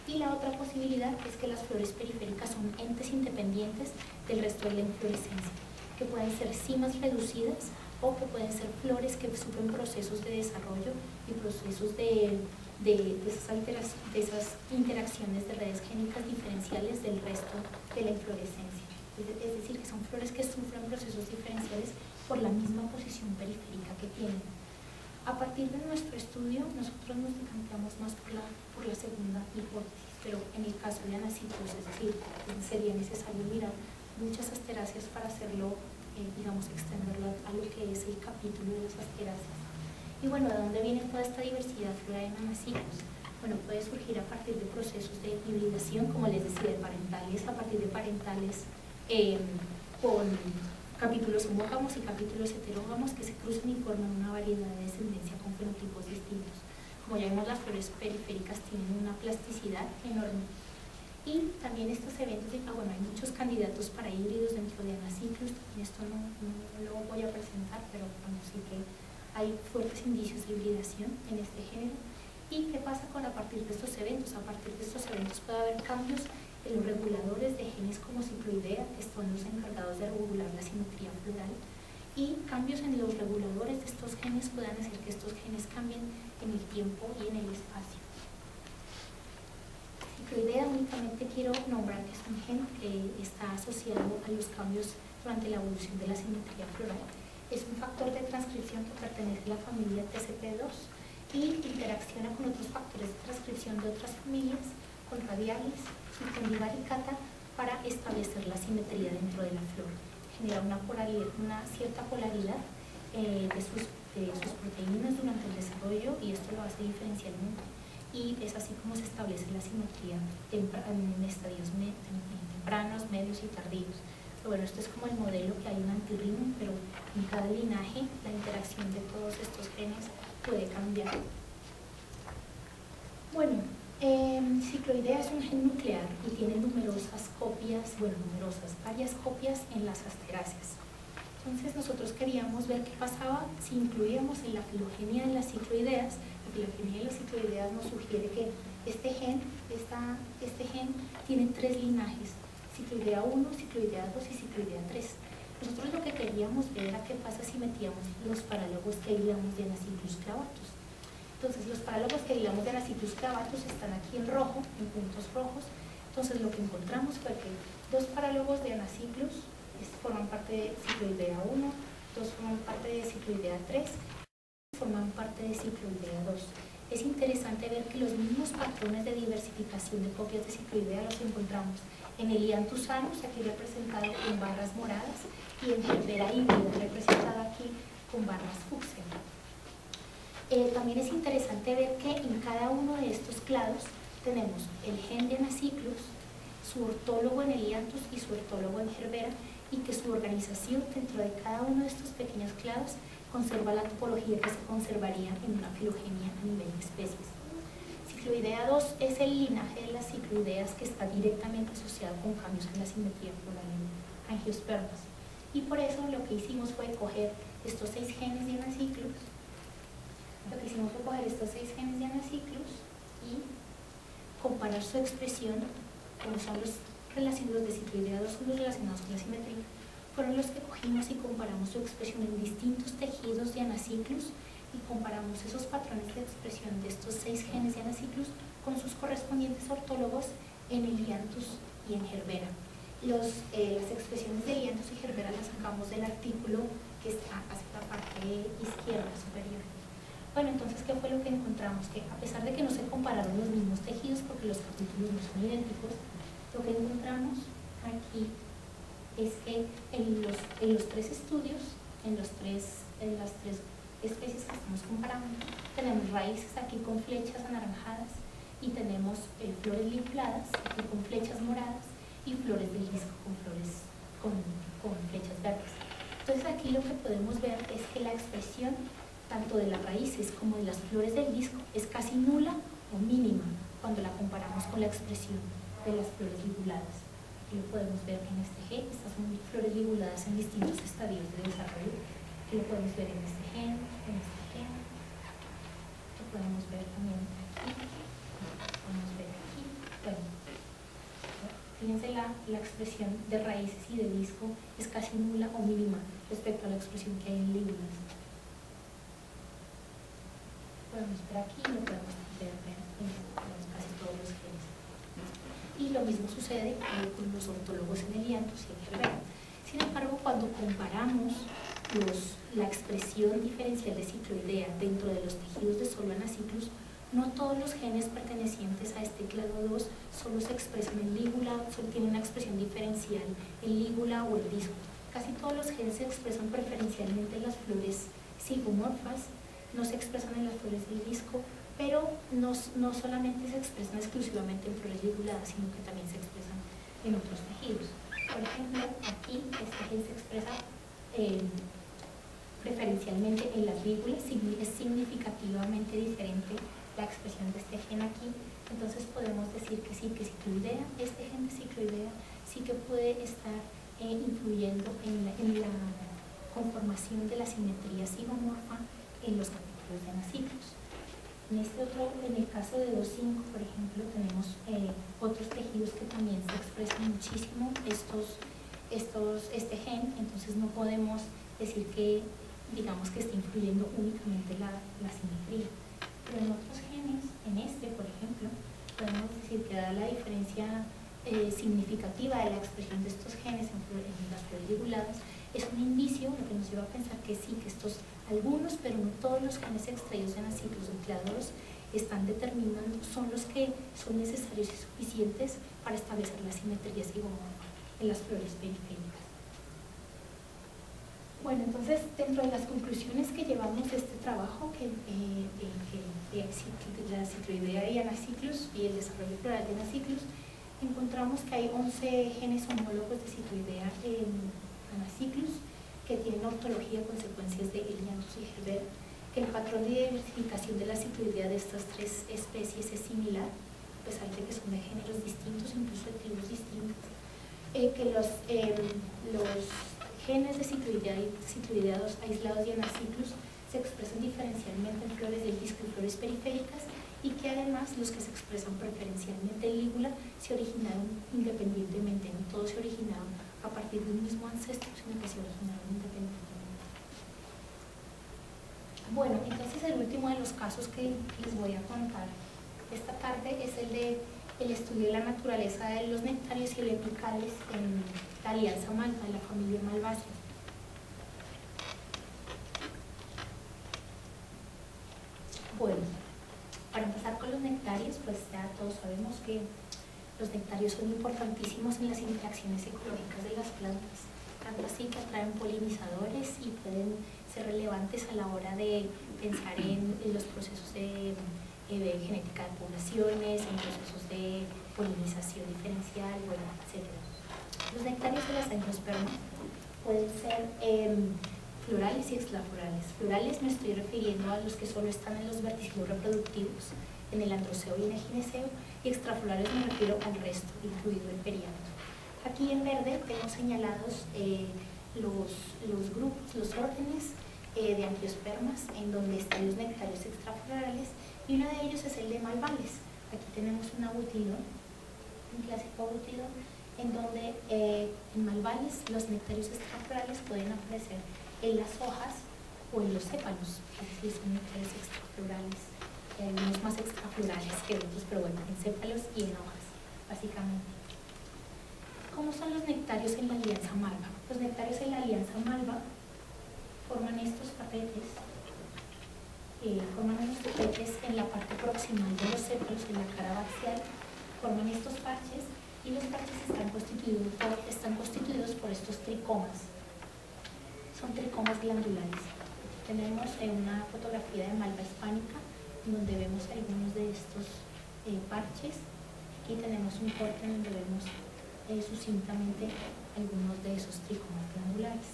Y la otra posibilidad es que las flores periféricas son entes independientes del resto de la inflorescencia, que pueden ser cimas reducidas o que pueden ser flores que sufren procesos de desarrollo y procesos de, de, de, esas, de esas interacciones de redes génicas diferenciales del resto de la inflorescencia. Es, es decir, que son flores que sufren procesos diferenciales por la misma posición periférica que tienen. A partir de nuestro estudio, nosotros nos decantamos más por la, por la segunda hipótesis, pero en el caso de Anacyclus, es decir, sería necesario mirar muchas asteráceas para hacerlo, eh, digamos, extenderlo a lo que es el capítulo de las asteráceas. Y bueno, ¿de dónde viene toda esta diversidad floral en Anacyclus? Bueno, puede surgir a partir de procesos de hibridación, como les decía, de parentales, a partir de parentales eh, con capítulos homógamos y capítulos heterógamos que se cruzan y forman una variedad de descendencia con fenotipos distintos. Como ya vemos, las flores periféricas tienen una plasticidad enorme. Y también estos eventos, ah, bueno, hay muchos candidatos para híbridos dentro de Anacyclus, y esto no, no, no lo voy a presentar, pero bueno, sí que hay fuertes indicios de hibridación en este género. ¿Y qué pasa con a partir de estos eventos? A partir de estos eventos puede haber cambios en los reguladores de genes como cicloidea, que son los encargados de regular la simetría floral, y cambios en los reguladores de estos genes pueden hacer que estos genes cambien en el tiempo y en el espacio. Cicloidea únicamente quiero nombrar que es un gen que está asociado a los cambios durante la evolución de la simetría floral. Es un factor de transcripción que pertenece a la familia T C P dos y interacciona con otros factores de transcripción de otras familias, con radialis y con divaricata, para establecer la simetría dentro de la flor. Genera una, polaridad, una cierta polaridad eh, de, sus, de sus proteínas durante el desarrollo, y esto lo hace diferencialmente. Y es así como se establece la simetría en estadios tempranos, medios y tardíos. Pero bueno, esto es como el modelo que hay en antirrimen, pero en cada linaje la interacción de todos estos genes puede cambiar. Bueno, Eh, cicloidea es un gen nuclear y tiene numerosas copias, bueno, numerosas, varias copias en las asteráceas. Entonces nosotros queríamos ver qué pasaba si incluíamos en la filogenia de las cicloideas. La filogenia de las cicloideas nos sugiere que este gen, esta, este gen tiene tres linajes: cicloidea uno, cicloidea dos y cicloidea tres. Nosotros lo que queríamos ver era qué pasa si metíamos los parálogos que hilamos de Anacyclus clavatus. Entonces, los parálogos que hilamos de Anacyclus clavatus están aquí en rojo, en puntos rojos. Entonces, lo que encontramos fue que dos parálogos de Anacyclus forman parte de cicloidea uno, dos forman parte de cicloidea tres y forman parte de cicloidea dos. Es interesante ver que los mismos patrones de diversificación de copias de cicloidea los encontramos en Elianthus anus, aquí representado con barras moradas, y en Gerbera híbrida, representada aquí con barras fucsia. Eh, también es interesante ver que en cada uno de estos clados tenemos el gen de Anacyclus, su ortólogo en Elianthus y su ortólogo en Gerbera, y que su organización dentro de cada uno de estos pequeños clados conserva la topología que se conservaría en una filogenia a nivel de especies. Cicloidea dos es el linaje de las cicloideas que está directamente asociado con cambios en la simetría floral en angiospermas. Y por eso lo que hicimos fue coger estos seis genes de Anacyclus, lo que hicimos fue coger estos seis genes de Anacyclus y comparar su expresión, como son los relacionados de cicloidea dos, los relacionados con la simetría, fueron los que cogimos y comparamos su expresión en distintos tejidos de Anacyclus, y comparamos esos patrones de expresión de estos seis genes de Anacyclus con sus correspondientes ortólogos en Elianthus y en Gerbera. Los, eh, las expresiones de Elianthus y Gerbera las sacamos del artículo que está hacia la parte izquierda superior. Bueno, entonces, ¿qué fue lo que encontramos? Que a pesar de que no se compararon los mismos tejidos, porque los capítulos no son idénticos, lo que encontramos aquí es que en los, en los tres estudios, en, los tres, en las tres especies que estamos comparando, tenemos raíces aquí con flechas anaranjadas, y tenemos eh, flores lipladas aquí con flechas moradas, y flores del disco con flores con, con flechas verdes. Entonces aquí lo que podemos ver es que la expresión tanto de las raíces como de las flores del disco es casi nula o mínima cuando la comparamos con la expresión de las flores liguladas. Aquí lo podemos ver en este gen. Estas son flores liguladas en distintos estadios de desarrollo. Aquí lo podemos ver en este gen, en este gen. Lo podemos ver también aquí. Lo podemos ver aquí. Y Fíjense, la, la expresión de raíces y de disco es casi nula o mínima respecto a la expresión que hay en lígulas. Podemos ver aquí, lo podemos ver en casi todos los genes. Y lo mismo sucede con los ortólogos en el hiantus y en Gerbera. Sin embargo, cuando comparamos los, la expresión diferencial de cicloidea dentro de los tejidos de solo anaciclus, no todos los genes pertenecientes a este clado dos solo se expresan en lígula, solo tienen una expresión diferencial en lígula o en disco. Casi todos los genes se expresan preferencialmente en las flores zigomorfas, no se expresan en las flores del disco, pero no, no solamente se expresan exclusivamente en flores liguladas, sino que también se expresan en otros tejidos. Por ejemplo, aquí este gen se expresa eh, preferencialmente en las lígulas, es significativamente diferente la expresión de este gen aquí, entonces podemos decir que sí, que cicloidea, este gen de cicloidea sí que puede estar eh, influyendo en la, en la conformación de la simetría zigomorfa en los capítulos de anaciclus. En este otro, en el caso de dos punto cinco, por ejemplo, tenemos eh, otros tejidos que también se expresan muchísimo estos, estos, este gen, entonces no podemos decir que, digamos, que esté influyendo únicamente la, la simetría. Pero en otros genes, en este por ejemplo, podemos decir que dada la diferencia eh, significativa de la expresión de estos genes en, en las flores liguladas, es un indicio, lo que nos lleva a pensar que sí, que estos, algunos, pero no todos los genes extraídos en aciclos o clados están determinando, son los que son necesarios y suficientes para establecer la simetría zigomorfa en las flores periféricas. Bueno, entonces, dentro de las conclusiones que llevamos de este trabajo, que, eh, de, de, de, de la cicloidea y anaciclus y el desarrollo floral de anaciclus, encontramos que hay once genes homólogos de cicloidea en anaciclus que tienen ortología con secuencias de Elianthus y Gerbera, que el patrón de diversificación de la cicloidea de estas tres especies es similar, a pesar de que son de géneros distintos, incluso de tribus distintas, eh, que los, eh, los genes de cicloidea y cicloideados aislados y anaciclus se expresan diferencialmente en flores del disco y flores periféricas, y que además los que se expresan preferencialmente en lígula se originaron independientemente, no todos se originaron a partir de un mismo ancestro, sino que se originaron independientemente. Bueno, entonces el último de los casos que les voy a contar esta tarde es el de el estudio de la naturaleza de los nectarios y lepicales en la alianza malva, de la familia Malvaceae. Bueno, para empezar con los nectarios, pues ya todos sabemos que los nectarios son importantísimos en las interacciones ecológicas de las plantas, tanto así que atraen polinizadores y pueden ser relevantes a la hora de pensar en, en los procesos de, de genética de poblaciones, en procesos de polinización diferencial, bueno, etcétera. Los nectarios de las angiospermas pueden ser eh, florales y extraflorales. Florales me estoy refiriendo a los que solo están en los verticilos reproductivos, en el androceo y en el gineceo, y extraflorales me refiero al resto, incluido el perianto. Aquí en verde tengo señalados eh, los, los grupos, los órdenes eh, de angiospermas en donde están los nectarios extraflorales, y uno de ellos es el de Malvaceae. Aquí tenemos un abutilón, un clásico abutilón, en donde eh, en Malvaceae los nectarios extraflorales pueden aparecer en las hojas o en los sépalos, es decir, son nectarios extraflorales, hay algunos más extraflorales que otros, pero bueno, en sépalos y en hojas, básicamente. ¿Cómo son los nectarios en la alianza malva? Los nectarios en la alianza malva forman estos tapetes, eh, forman unos tapetes en la parte proximal de los sépalos, en la cara baxial, forman estos parches, y los parches están constituidos por, están constituidos por estos tricomas. Son tricomas glandulares. Tenemos eh, una fotografía de malva hispánica donde vemos algunos de estos eh, parches. Aquí tenemos un corte donde vemos eh, sucintamente algunos de esos tricomas glandulares.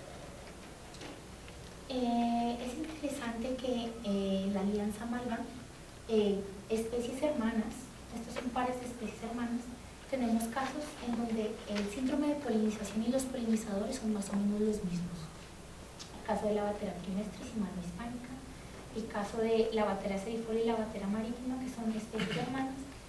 Eh, es interesante que eh, la alianza malva, eh, especies hermanas, estos son pares de especies hermanas, tenemos casos en donde el síndrome de polinización y los polinizadores son más o menos los mismos. El caso de la Batera trimestris y malva hispánica, el caso de la Batera serifolia y la Batera marítima, que son especies hermanas, pero que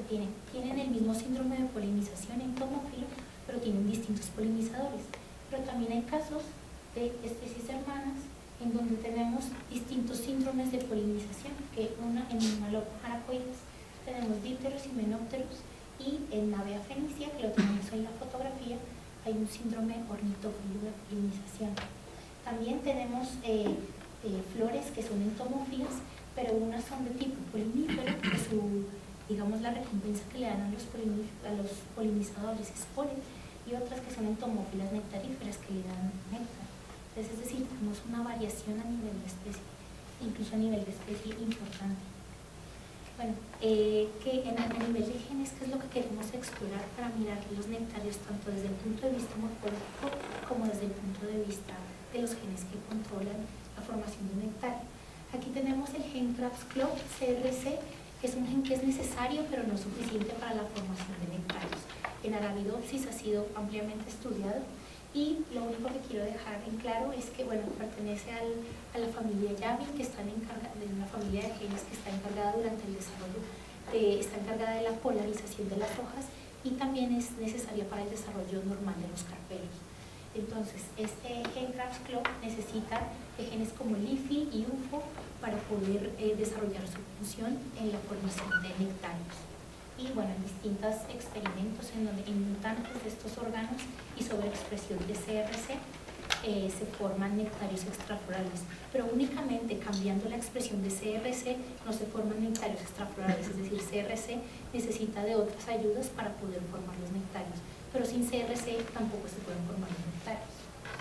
tienen, tienen el mismo síndrome de polinización entomófilo, pero tienen distintos polinizadores. Pero también hay casos de especies hermanas en donde tenemos distintos síndromes de polinización, que una en Maloca aracoides tenemos dípteros y menópteros, y en Navea fenicia, que lo tenemos en la fotografía, hay un síndrome ornitófilo de polinización. También tenemos eh, eh, flores que son entomófilas, pero unas son de tipo polinífero, que su, digamos, la recompensa que le dan a los, a los polinizadores es polen, y otras que son entomófilas nectaríferas, que le dan néctar. Entonces, es decir, tenemos una variación a nivel de especie, incluso a nivel de especie importante. Bueno, eh, que en el nivel de genes, ¿qué es lo que queremos explorar para mirar los nectarios tanto desde el punto de vista morfológico como desde el punto de vista de los genes que controlan la formación de nectario? Aquí tenemos el gen Krebs-Klopp C R C, que es un gen que es necesario pero no suficiente para la formación de nectarios. En Arabidopsis ha sido ampliamente estudiado, y lo único que quiero dejar en claro es que, bueno, pertenece al, a la familia Yavin, que está encargada de una familia de genes que está encargada durante el desarrollo, de, está encargada de la polarización de las hojas, y también es necesaria para el desarrollo normal de los carpelos. Entonces, este gen Krebs-Klopp necesita de genes como LIFI y U F O para poder eh, desarrollar su función en la formación de nectarios. Y bueno, en distintos experimentos en donde en mutantes de estos órganos y sobreexpresión de C R C eh, se forman nectarios extraflorales, pero únicamente cambiando la expresión de C R C no se forman nectarios extraflorales, es decir, C R C necesita de otras ayudas para poder formar los nectarios, pero sin C R C tampoco se pueden formar los nectarios.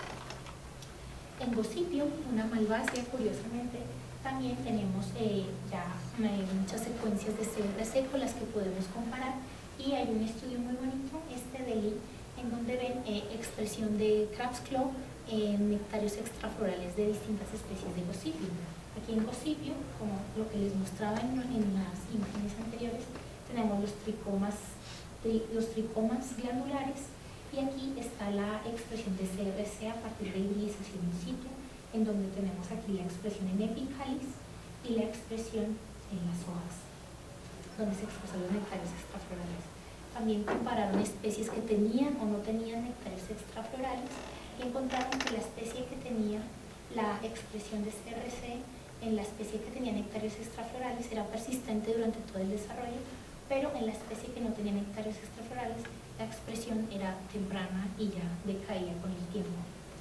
En Gossypium, una malvácea, curiosamente, también tenemos eh, ya eh, muchas secuencias de C R C con las que podemos comparar, y hay un estudio muy bonito, este de Lee, en donde ven eh, expresión de Krebs-Klopp en nectarios extraflorales de distintas especies de Gossypium. Aquí en Gossypium, como lo que les mostraba en, en las imágenes anteriores, tenemos los tricomas, tri, los tricomas glandulares, y aquí está la expresión de C R C a partir de hibridización in situ, en donde tenemos aquí la expresión en epicalis y la expresión en las hojas, donde se expresan los nectarios extraflorales. También compararon especies que tenían o no tenían nectarios extraflorales, y encontraron que la especie que tenía la expresión de C R C en la especie que tenía nectarios extraflorales era persistente durante todo el desarrollo, pero en la especie que no tenía nectarios extraflorales la expresión era temprana y ya decaía con el tiempo.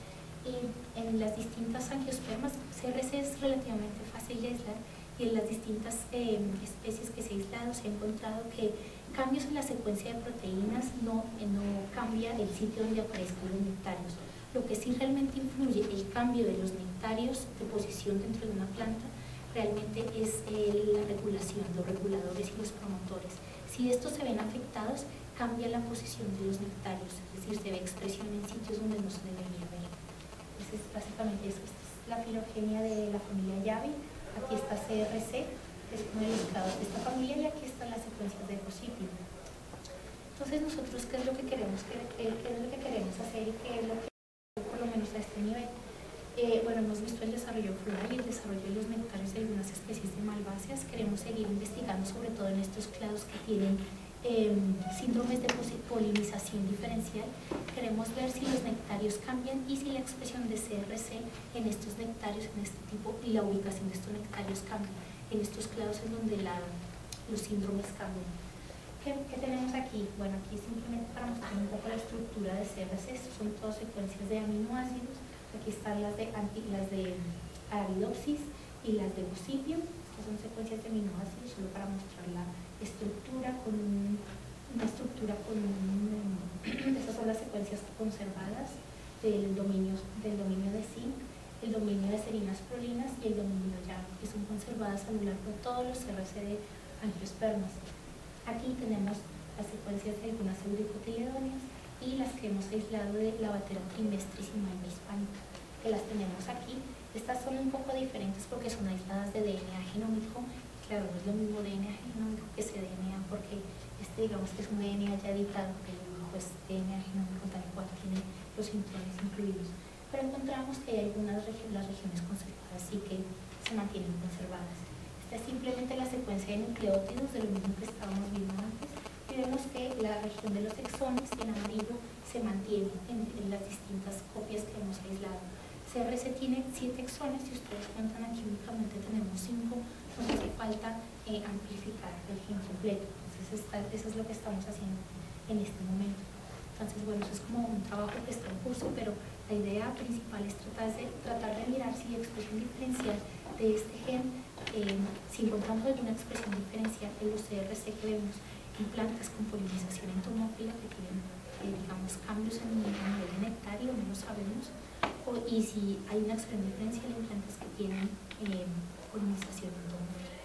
Y en las distintas angiospermas, C R C es relativamente fácil de aislar, y en las distintas eh, especies que se ha aislado se ha encontrado que cambios en la secuencia de proteínas no, eh, no cambia el sitio donde aparezcan los nectarios. Lo que sí realmente influye el cambio de los nectarios de posición dentro de una planta realmente es eh, la regulación, los reguladores y los promotores. Si estos se ven afectados, cambia la posición de los nectarios, es decir, se ve expresión en sitios donde no se debería ver. Entonces, básicamente eso. Esta es la filogenia de la familia Yavin. Aquí está C R C, que es uno de los clados de esta familia, y aquí están las secuencias de Gossypium. Entonces, nosotros, ¿qué es lo que queremos, qué, qué es lo que queremos hacer y qué es lo que, por lo menos a este nivel? Eh, bueno, hemos visto el desarrollo floral y el desarrollo de los nectarios de algunas especies de malváceas. Queremos seguir investigando, sobre todo en estos clados que tienen Eh, síndromes de polinización diferencial. Queremos ver si los nectarios cambian y si la expresión de C R C en estos nectarios, en este tipo, y la ubicación de estos nectarios cambian en estos clados en donde la, los síndromes cambian. ¿Qué, ¿Qué tenemos aquí? Bueno, aquí simplemente para mostrar un poco la estructura de C R C. Estos son todas secuencias de aminoácidos. Aquí están las de, anti, las de Arabidopsis y las de Gossypium. Estas son secuencias de aminoácidos solo para mostrar la estructura con un, una estructura con un, estas son las secuencias conservadas del dominio, del dominio de zinc, el dominio de serinas prolinas y el dominio de Yavin, que son conservadas a lo largo de todos los C R C de angiospermas. Aquí tenemos las secuencias de algunas euricotiledóneas y las que hemos aislado de la Vatera trimestris y Malva hispánica, que las tenemos aquí. Estas son un poco diferentes porque son aisladas de D N A genómico. Claro, no es lo mismo D N A genómico que C D N A, porque este, digamos que es un D N A ya editado, que pues D N A genómico tal cual tiene los intrones incluidos. Pero encontramos que hay algunas regiones, las regiones conservadas sí que se mantienen conservadas. Esta es simplemente la secuencia de nucleótidos de lo mismo que estábamos viendo antes. vemos que la región de los exones en amarillo se mantiene en, en las distintas copias que hemos aislado. C R C tiene siete exones y ustedes cuentan aquí únicamente tenemos cinco, nos hace falta eh, amplificar el gen completo. Entonces está, eso es lo que estamos haciendo en este momento. Entonces bueno, eso es como un trabajo que está en curso, pero la idea principal es tratar de, tratar de mirar si la expresión diferencial de este gen, eh, si encontramos alguna expresión diferencial en los C R C que vemos en plantas con polinización entomófila que tienen, eh, digamos, cambios en el nivel de nectario, no lo sabemos, o, y si hay una expresión diferencial en plantas que tienen eh, polinización entomófila.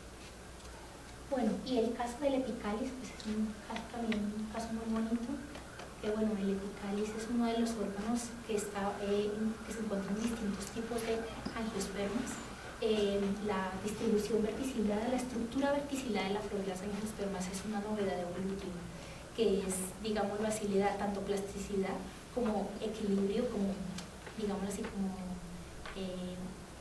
Bueno, y el caso del epicalis, pues es un caso también, un caso muy bonito, que bueno, el epicalis es uno de los órganos que, está, eh, que se encuentran en distintos tipos de angiospermas. Eh, la distribución verticilada, la estructura verticilada de la flor de las angiospermas es una novedad evolutiva, que es, digámoslo así, le da tanto plasticidad como equilibrio, como, digámoslo así, como eh,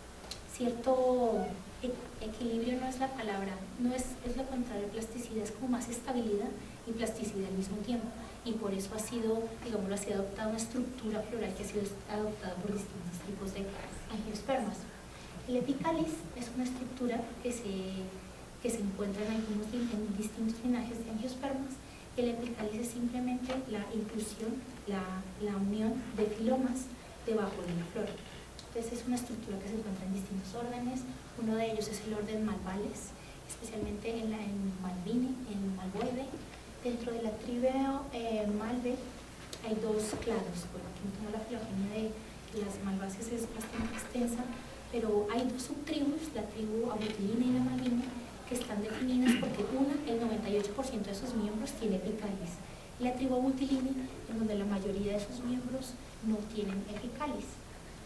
cierto equilibrio no es la palabra, no es, es lo contrario, plasticidad es como más estabilidad y plasticidad al mismo tiempo, y por eso ha sido, digámoslo así, adoptada una estructura floral que ha sido adoptada por distintos tipos de angiospermas. El epicalis es una estructura que se, que se encuentra en, algunos, en distintos linajes de angiospermas. El epicalis es simplemente la inclusión, la, la unión de filomas debajo de la flor. Entonces es una estructura que se encuentra en distintos órdenes. Uno de ellos es el orden Malvales, especialmente en, la, en Malvine, en Malvoide. Dentro de la tribu eh, Malve hay dos clados. Bueno, aquí no tengo la filogenia de las Malvaceas, es bastante extensa, pero hay dos subtribus, la tribu Abutilina y la Malvine, que están definidas porque una, el noventa y ocho por ciento de sus miembros tiene epicalis, y la tribu Abutilina, en donde la mayoría de sus miembros no tienen epicalis.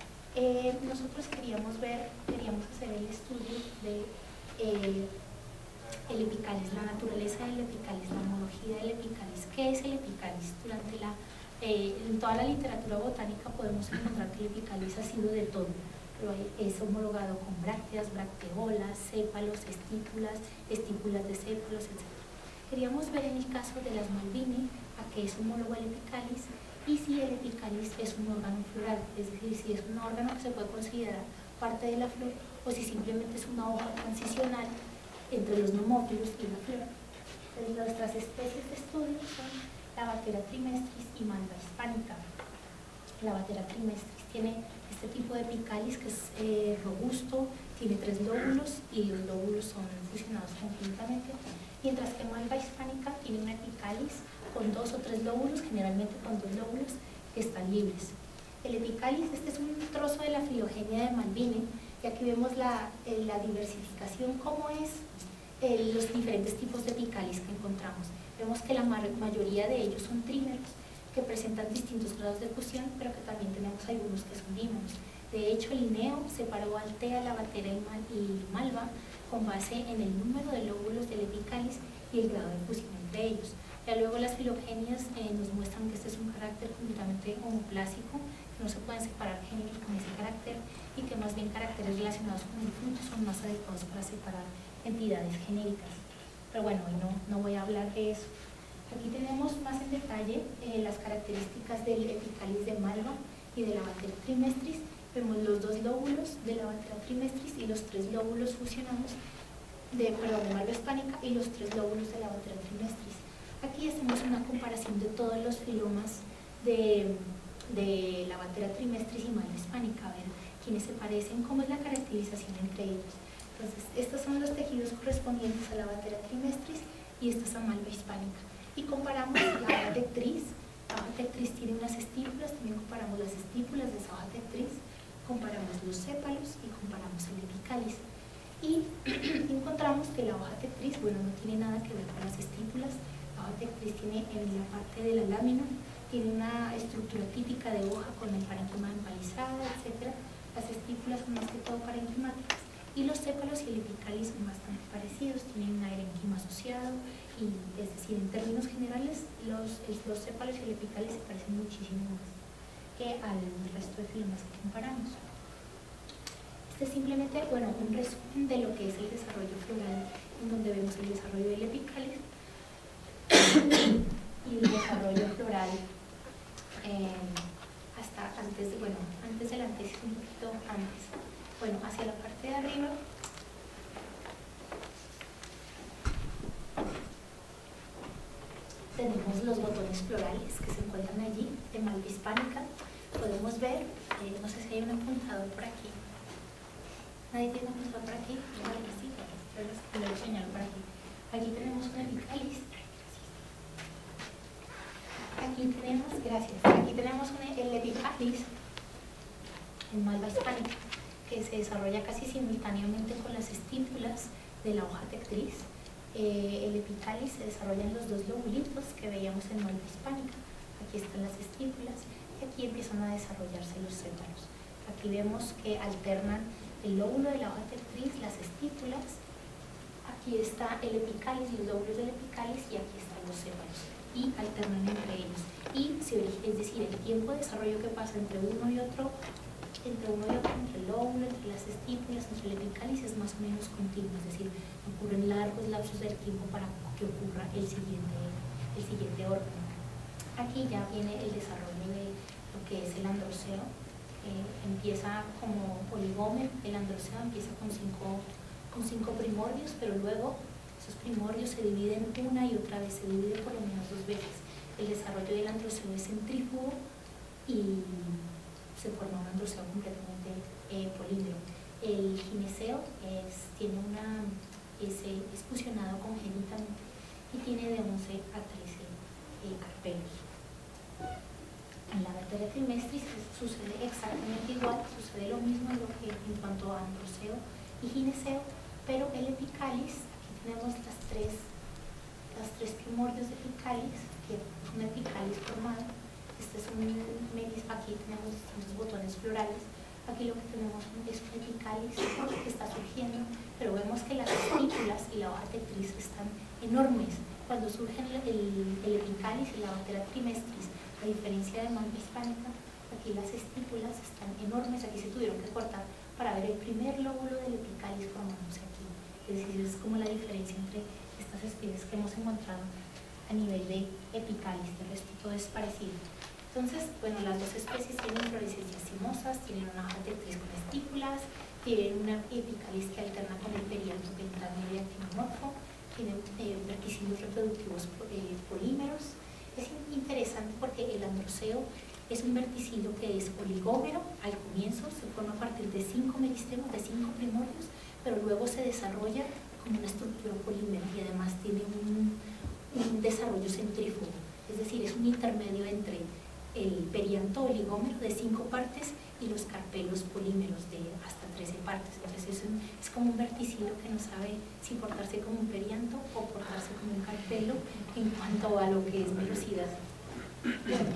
Eh, nosotros queríamos ver, queríamos hacer el estudio de eh, el epicalis, la naturaleza del epicalis, la homología del epicalis. ¿Qué es el epicalis? Durante la, eh, en toda la literatura botánica podemos encontrar que el epicalis ha sido de todo. Pero es homologado con brácteas, bracteolas, sépalos, estípulas, estípulas de sépalos, etcétera. Queríamos ver en el caso de las Malvine a qué es homólogo el epicalis y si el epicalis es un órgano floral, es decir, si es un órgano que se puede considerar parte de la flor o si simplemente es una hoja transicional entre los nomófilos y la flor. Entonces, nuestras especies de estudio son la Vatera trimestris y Malva hispanica. La Vatera trimestris tiene este tipo de epicalis que es eh, robusto, tiene tres lóbulos y los lóbulos son fusionados conjuntamente, mientras que Malva hispanica tiene un epicalis con dos o tres lóbulos, generalmente con dos lóbulos que están libres. El epicalis, este es un trozo de la filogenia de Malvine, y aquí vemos la, eh, la diversificación, cómo es eh, los diferentes tipos de epicalis que encontramos. Vemos que la mayoría de ellos son trímeros, que presentan distintos grados de fusión, pero que también tenemos algunos que son dímeros. De hecho, Linneo separó Altea, la Vatera y, Mal, y Malva con base en el número de lóbulos del epicalis y el grado de fusión entre ellos. Ya luego las filogenias eh, nos muestran que este es un carácter completamente homoplásico, que no se pueden separar géneros con ese carácter y que más bien caracteres relacionados con el fruto son más adecuados para separar entidades genéricas. Pero bueno, hoy no, no voy a hablar de eso. Aquí tenemos más en detalle eh, las características del epicalis de Malva y de la Vatera trimestris. Vemos los dos lóbulos de la Vatera trimestris y los tres lóbulos fusionados de, perdón, de Malva hispánica y los tres lóbulos de la Vatera trimestris. Aquí hacemos una comparación de todos los filomas de, de la Vatera trimestris y Malva hispánica, a ver quiénes se parecen, cómo es la caracterización entre ellos. Entonces, estos son los tejidos correspondientes a la Vatera trimestris y estos a Malva hispánica. Y comparamos la hoja tectris. La hoja tectris tiene unas estípulas, también comparamos las estípulas de esa hoja tectris, comparamos los sépalos y comparamos el epicalis. Y encontramos que la hoja tectris, bueno, no tiene nada que ver con las estípulas. La hoja tectris tiene en la parte de la lámina, tiene una estructura típica de hoja con el parénquima empalizada, etcétera. Las estípulas son más que todo parenquimáticas. Y los sépalos y el epicalis son bastante parecidos, tienen un aerenquima asociado, y es decir, en términos generales, los, los sépalos y el epicalis se parecen muchísimo más que al resto de filomas que comparamos. Este es simplemente, bueno, un resumen de lo que es el desarrollo floral, en donde vemos el desarrollo del epicalis eh, hasta antes, de, bueno, antes de la tesis, un poquito antes. Bueno, hacia la parte de arriba tenemos los botones florales que se encuentran allí, de malva hispánica. Podemos ver, eh, no sé si hay un apuntador por aquí. ¿Nadie tiene un apuntador por aquí? Vale, sí, yo les señalo por aquí. Aquí tenemos un epicalis. Aquí tenemos, gracias, aquí tenemos un, el epicalis en malva hispánica, que se desarrolla casi simultáneamente con las estípulas de la hoja tectriz. Eh, el epicalis se desarrolla en los dos lobulitos que veíamos en malva hispánica. Aquí están las estípulas y aquí empiezan a desarrollarse los sépalos. Aquí vemos que alternan el lóbulo de la hoja tectriz, las estípulas. Aquí está el epicalis, los lóbulos del epicalis, y aquí están los sépalos, y alternan entre ellos. Y se origen, es decir, el tiempo de desarrollo que pasa entre uno y otro, entre uno y otro, entre el lóbulo, entre las estípulas, entre el epicalis, es más o menos continuo, es decir, ocurren largos lapsos del tiempo para que ocurra el siguiente, el siguiente órgano. Aquí ya viene el desarrollo de lo que es el androceo. Eh, empieza como oligómero, el androceo empieza con cinco, con cinco primordios, pero luego esos primordios se dividen una y otra vez, se divide por lo menos dos veces. El desarrollo del androceo es centrífugo y se forma un androceo completamente eh, polímero. El gineceo es, tiene una, es, es fusionado congénitamente y tiene de once a trece eh, carpelos. En la arteria trimestris sucede exactamente igual, sucede lo mismo en, lo que, en cuanto a androceo y gineceo, pero el epicalis, aquí tenemos las tres, las tres primordios de epicalis, que es un epicalis formado. Este es un meris, aquí tenemos distintos botones florales. Aquí lo que tenemos es un epicalis que está surgiendo, pero vemos que las estípulas y la hoja tectriz están enormes. Cuando surgen el, el, el epicalis y la arteria trimestris, a diferencia de malva hispánica, aquí las estípulas están enormes. Aquí se tuvieron que cortar para ver el primer lóbulo del epicalis formándose aquí. Es decir, es como la diferencia entre estas especies que hemos encontrado a nivel de epicalis. De resto todo es parecido. Entonces, bueno, las dos especies tienen inflorescencias cimosas, tienen una hoja tectriz con estípulas, tienen una epicalis que alterna con el perianto pentamedia actinomorfo, tienen eh, verticilos reproductivos eh, polímeros. Es interesante porque el androceo es un verticilo que es oligómero al comienzo, se forma a partir de cinco meristemas, de cinco primordios, pero luego se desarrolla como una estructura polímera y además tiene un, un desarrollo centrífugo, es decir, es un intermedio entre el perianto oligómero de cinco partes y los carpelos polímeros de hasta trece partes. Entonces es, un, es como un verticilo que no sabe si portarse como un perianto o portarse como un carpelo en cuanto a lo que es velocidad. Bueno,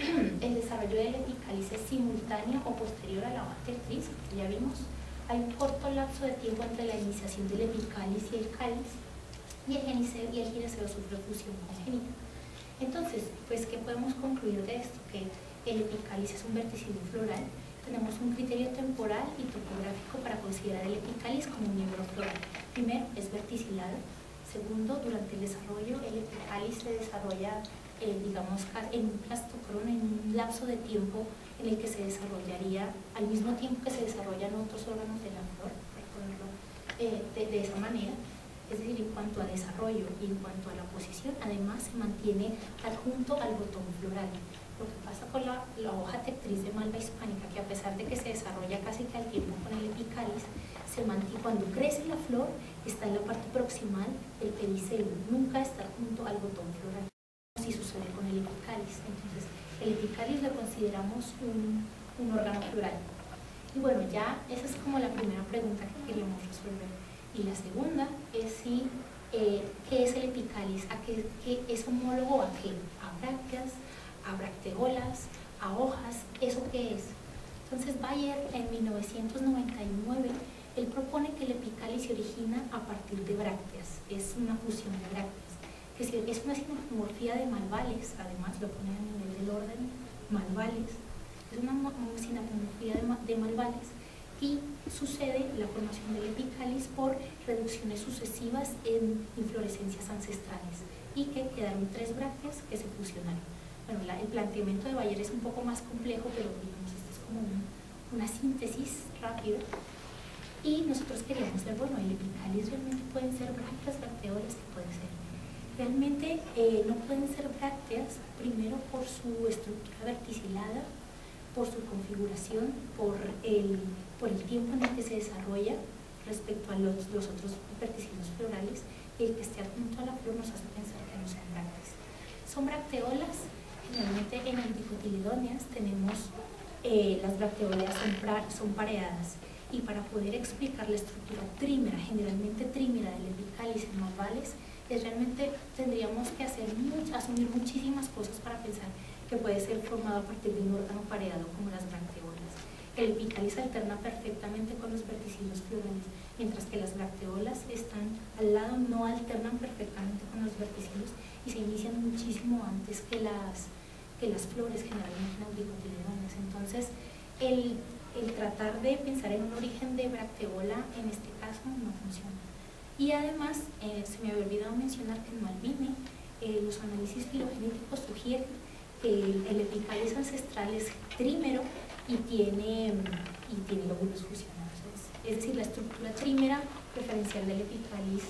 el desarrollo del epicalis es simultáneo o posterior a la hoja tectriz, ya vimos. Hay un corto lapso de tiempo entre la iniciación del epicalis y el cáliz, y el gineceo, y el gineceo sufre fusión congénita. Entonces, pues, ¿qué podemos concluir de esto? Que el epicalis es un verticilo floral. Tenemos un criterio temporal y topográfico para considerar el epicalis como un miembro floral. Primero, es verticilado. Segundo, durante el desarrollo, el epicalis se desarrolla, eh, digamos, en un plastocrón, en un lapso de tiempo en el que se desarrollaría, al mismo tiempo que se desarrollan otros órganos de la flor, por ponerlo eh, de, de esa manera. Es decir, en cuanto a desarrollo y en cuanto a la posición, además se mantiene adjunto al botón floral. Lo que pasa con la, la hoja tectriz de malva hispánica, que a pesar de que se desarrolla casi que al tiempo con el epicalis, se mantiene, cuando crece la flor, está en la parte proximal del pedicelo, nunca está junto al botón floral, así sucede con el epicalis. Entonces, el epicalis lo consideramos un, un órgano floral. Y bueno, ya esa es como la primera pregunta que queríamos resolver. Y la segunda es si, eh, ¿qué es el epicalis? ¿A qué, qué es homólogo a qué? ¿A brácteas? ¿A bracteolas? ¿A hojas? ¿Eso qué es? Entonces Bayer en mil novecientos noventa y nueve, él propone que el epicalis se origina a partir de brácteas, es una fusión de brácteas, que es una sinomorfía de malvales, además lo pone a nivel del orden, malvales, es una sinomorfía de, de malvales. Y sucede la formación del epicalis por reducciones sucesivas en inflorescencias ancestrales y que quedaron tres brácteas que se fusionaron. bueno, la, el planteamiento de Bayer es un poco más complejo, pero digamos, esto es como un, una síntesis rápida. Y nosotros queríamos ver, bueno, el epicalis realmente pueden ser brácteas, bracteolas, que pueden ser. Realmente eh, no pueden ser brácteas, primero por su estructura verticilada, por su configuración, por el, por el tiempo en el que se desarrolla respecto a los, los otros verticilos florales, y el que esté adjunto a la flor nos hace pensar que no son brácteas. Son bracteolas, generalmente en las dicotiledóneas tenemos, eh, las bracteolas son, pra, son pareadas, y para poder explicar la estructura trímera, generalmente trímera del epicalis en malvales, es realmente tendríamos que hacer much, asumir muchísimas cosas para pensar que puede ser formado a partir de un órgano pareado como las bracteolas. El epicalis alterna perfectamente con los verticilos florales, mientras que las bracteolas están al lado, no alternan perfectamente con los verticilos y se inician muchísimo antes que las, que las flores, generalmente en las dicotiledóneas. Entonces, el, el tratar de pensar en un origen de bracteola en este caso no funciona. Y además, eh, se me había olvidado mencionar que en Malvine eh, los análisis filogenéticos sugieren que el, el epicalis ancestral es trímero y tiene, y tiene lóbulos fusionados. Es, es decir, la estructura trímera preferencial del epicalis,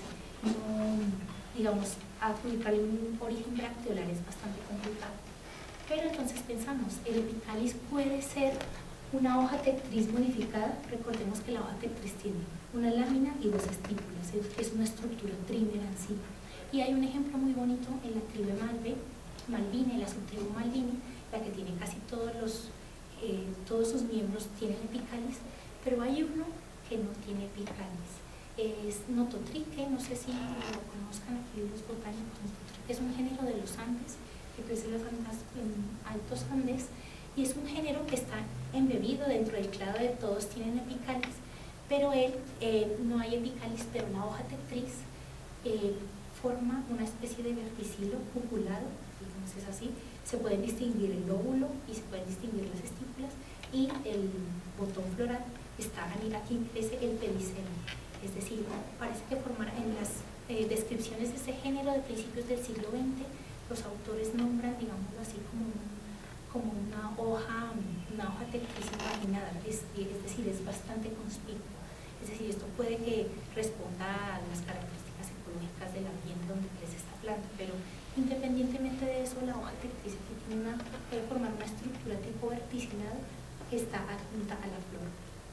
no, digamos, adjudicarle un origen bracteolar es bastante complicado. Pero entonces pensamos, el epicalis puede ser una hoja tectriz modificada. Recordemos que la hoja tectriz tiene una lámina y dos estípulas, es una estructura trímera en sí. Y hay un ejemplo muy bonito en la tribu Malve, Malvine, la subtribu Malvine, la que tiene casi todos los, eh, todos sus miembros tienen epicalis, pero hay uno que no tiene epicalis. Es nototrique, no sé si lo conozcan aquí los botánicos. Nototrique es un género de los Andes, que crece en los Andes, en altos Andes, y es un género que está embebido dentro del clado de todos tienen epicalis, pero él eh, no hay epicalis, pero la hoja tectriz eh, forma una especie de verticilo cuculado, digamos es así, se pueden distinguir el lóbulo y se pueden distinguir las estípulas, y el botón floral está aquí, crece el pedicelo, es decir, parece que formar en las eh, descripciones de ese género de principios del siglo veinte, los autores nombran, digamos así, como un como una hoja, una hoja tectriz imaginada, es, es decir, es bastante conspicua. Es decir, esto puede que responda a las características ecológicas del ambiente donde crece esta planta, pero independientemente de eso, la hoja tectriz tiene una, puede formar una estructura tipo verticilado que está adjunta a la flor.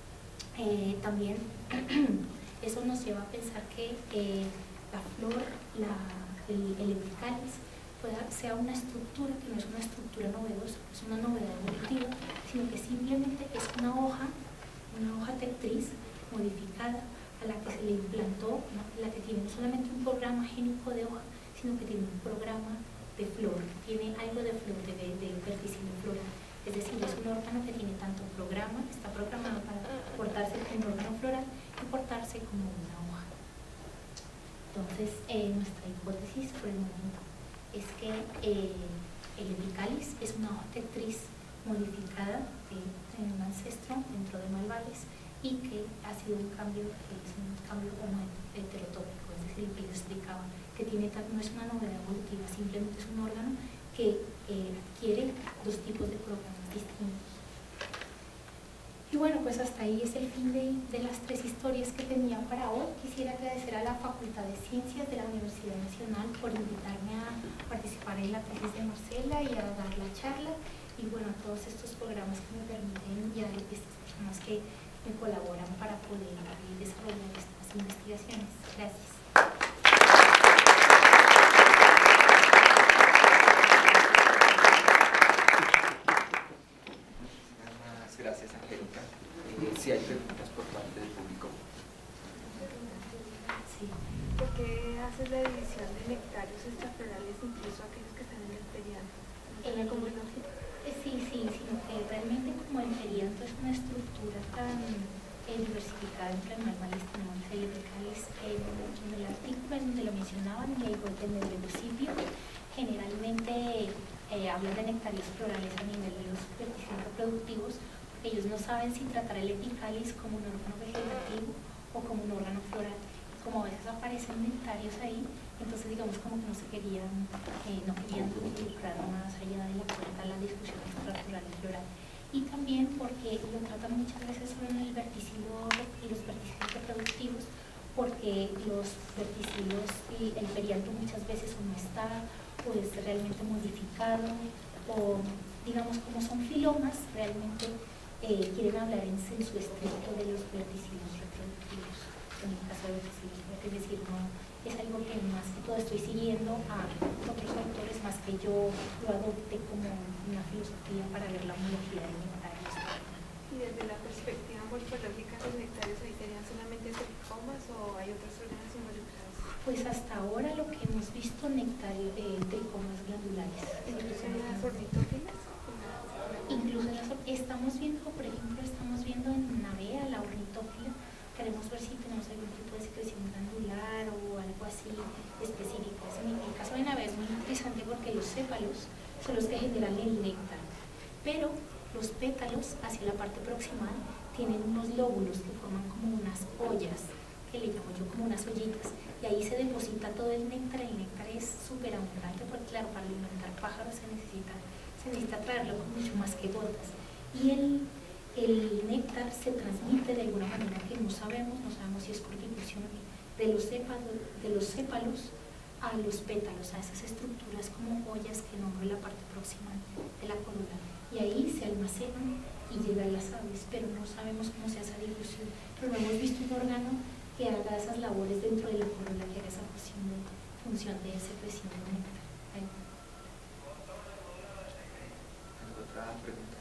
Eh, también eso nos lleva a pensar que eh, la flor, la, el, el epicalis, sea una estructura que no es una estructura novedosa, no es una novedad evolutiva, sino que simplemente es una hoja, una hoja tectriz modificada a la que se le implantó, ¿no? La que tiene no solamente un programa génico de hoja, sino que tiene un programa de flor, tiene algo de flor, de, de verticilo floral. Es decir, es un órgano que tiene tanto programa, está programado para portarse como un órgano floral y portarse como una hoja. Entonces, eh, nuestra hipótesis por el momento es que eh, el epicalis es una hoja tectriz modificada de, de un ancestro dentro de malvales y que ha sido un cambio, que es un cambio heterotópico, es decir, que yo explicaba, que tiene, no es una novedad evolutiva, simplemente es un órgano que eh, adquiere dos tipos de programas distintos. Y bueno, pues hasta ahí es el fin de, de las tres historias que tenía para hoy. Quisiera agradecer a la Facultad de Ciencias de la Universidad Nacional por invitarme a participar en la tesis de Marcela y a dar la charla, y bueno, a todos estos programas que me permiten y a estas personas que me colaboran para poder desarrollar estas investigaciones. Gracias. Gracias, Angélica. Eh, si hay preguntas por parte del público. Sí. ¿Por qué haces la división de nectarios extraflorales, incluso aquellos que están en el perianto? ¿No tiene Eh, como lógica? Sí, sí, sino que realmente como el perianto es una estructura tan eh, diversificada entre malvales, tenemos el epicalis en, en el artículo en donde lo mencionaban, y ahí en el principio generalmente eh, hablan de nectarios florales a nivel de los verticilos reproductivos. Ellos no saben si tratar el epicalis como un órgano vegetativo o como un órgano floral. Como a veces aparecen nectarios ahí, entonces digamos como que no se querían, eh, no querían involucrar más allá de la eh, lo tratan muchas veces solo en el verticilo y los verticilos reproductivos, porque los verticilos y el perianto muchas veces o no está, o es realmente modificado, o digamos como son filomas, realmente eh, quieren hablar en sensu estricto de los verticilos reproductivos, en el caso de verticilos, es decir, no, es algo que más que todo estoy siguiendo a otros autores más que yo lo adopte como una filosofía para ver la homología de nectarios. Y desde la perspectiva morfológica, ¿los nectarios ahí serían solamente tricomas o hay otros órganos involucrados? Pues hasta ahora lo que hemos visto, nectario de tricomas glandulares. ¿Incluso en las ornitófilas? Incluso en las, estamos viendo, por ejemplo, estamos viendo en Navea, la ornitófila. Queremos ver si tenemos algún tipo de secreción glandular o algo así específico. En el caso de Navea es muy interesante porque los sépalos son los que generan el néctar, pero los pétalos hacia la parte proximal tienen unos lóbulos que forman como unas ollas, que le llamo yo como unas ollitas, y ahí se deposita todo el néctar. El néctar es súper abundante porque claro, para alimentar pájaros se necesita, se necesita traerlo con mucho más que gotas, y el, el néctar se transmite de alguna manera que no sabemos, no sabemos si es por difusión de los sépalos, de los sépalos a los pétalos, a esas estructuras como ollas que nombro en la parte proximal de la corola, y ahí se almacenan y llegan las aves, pero no sabemos cómo se hace esa difusión, pero no hemos visto un órgano que haga esas labores dentro de la corola, que haga esa función de, función de secreción de néctar. Ahí. ¿Otra pregunta?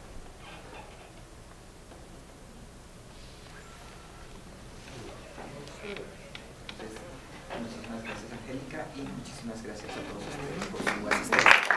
Entonces, muchísimas gracias, Angélica, y muchísimas gracias a todos ustedes por su asistencia.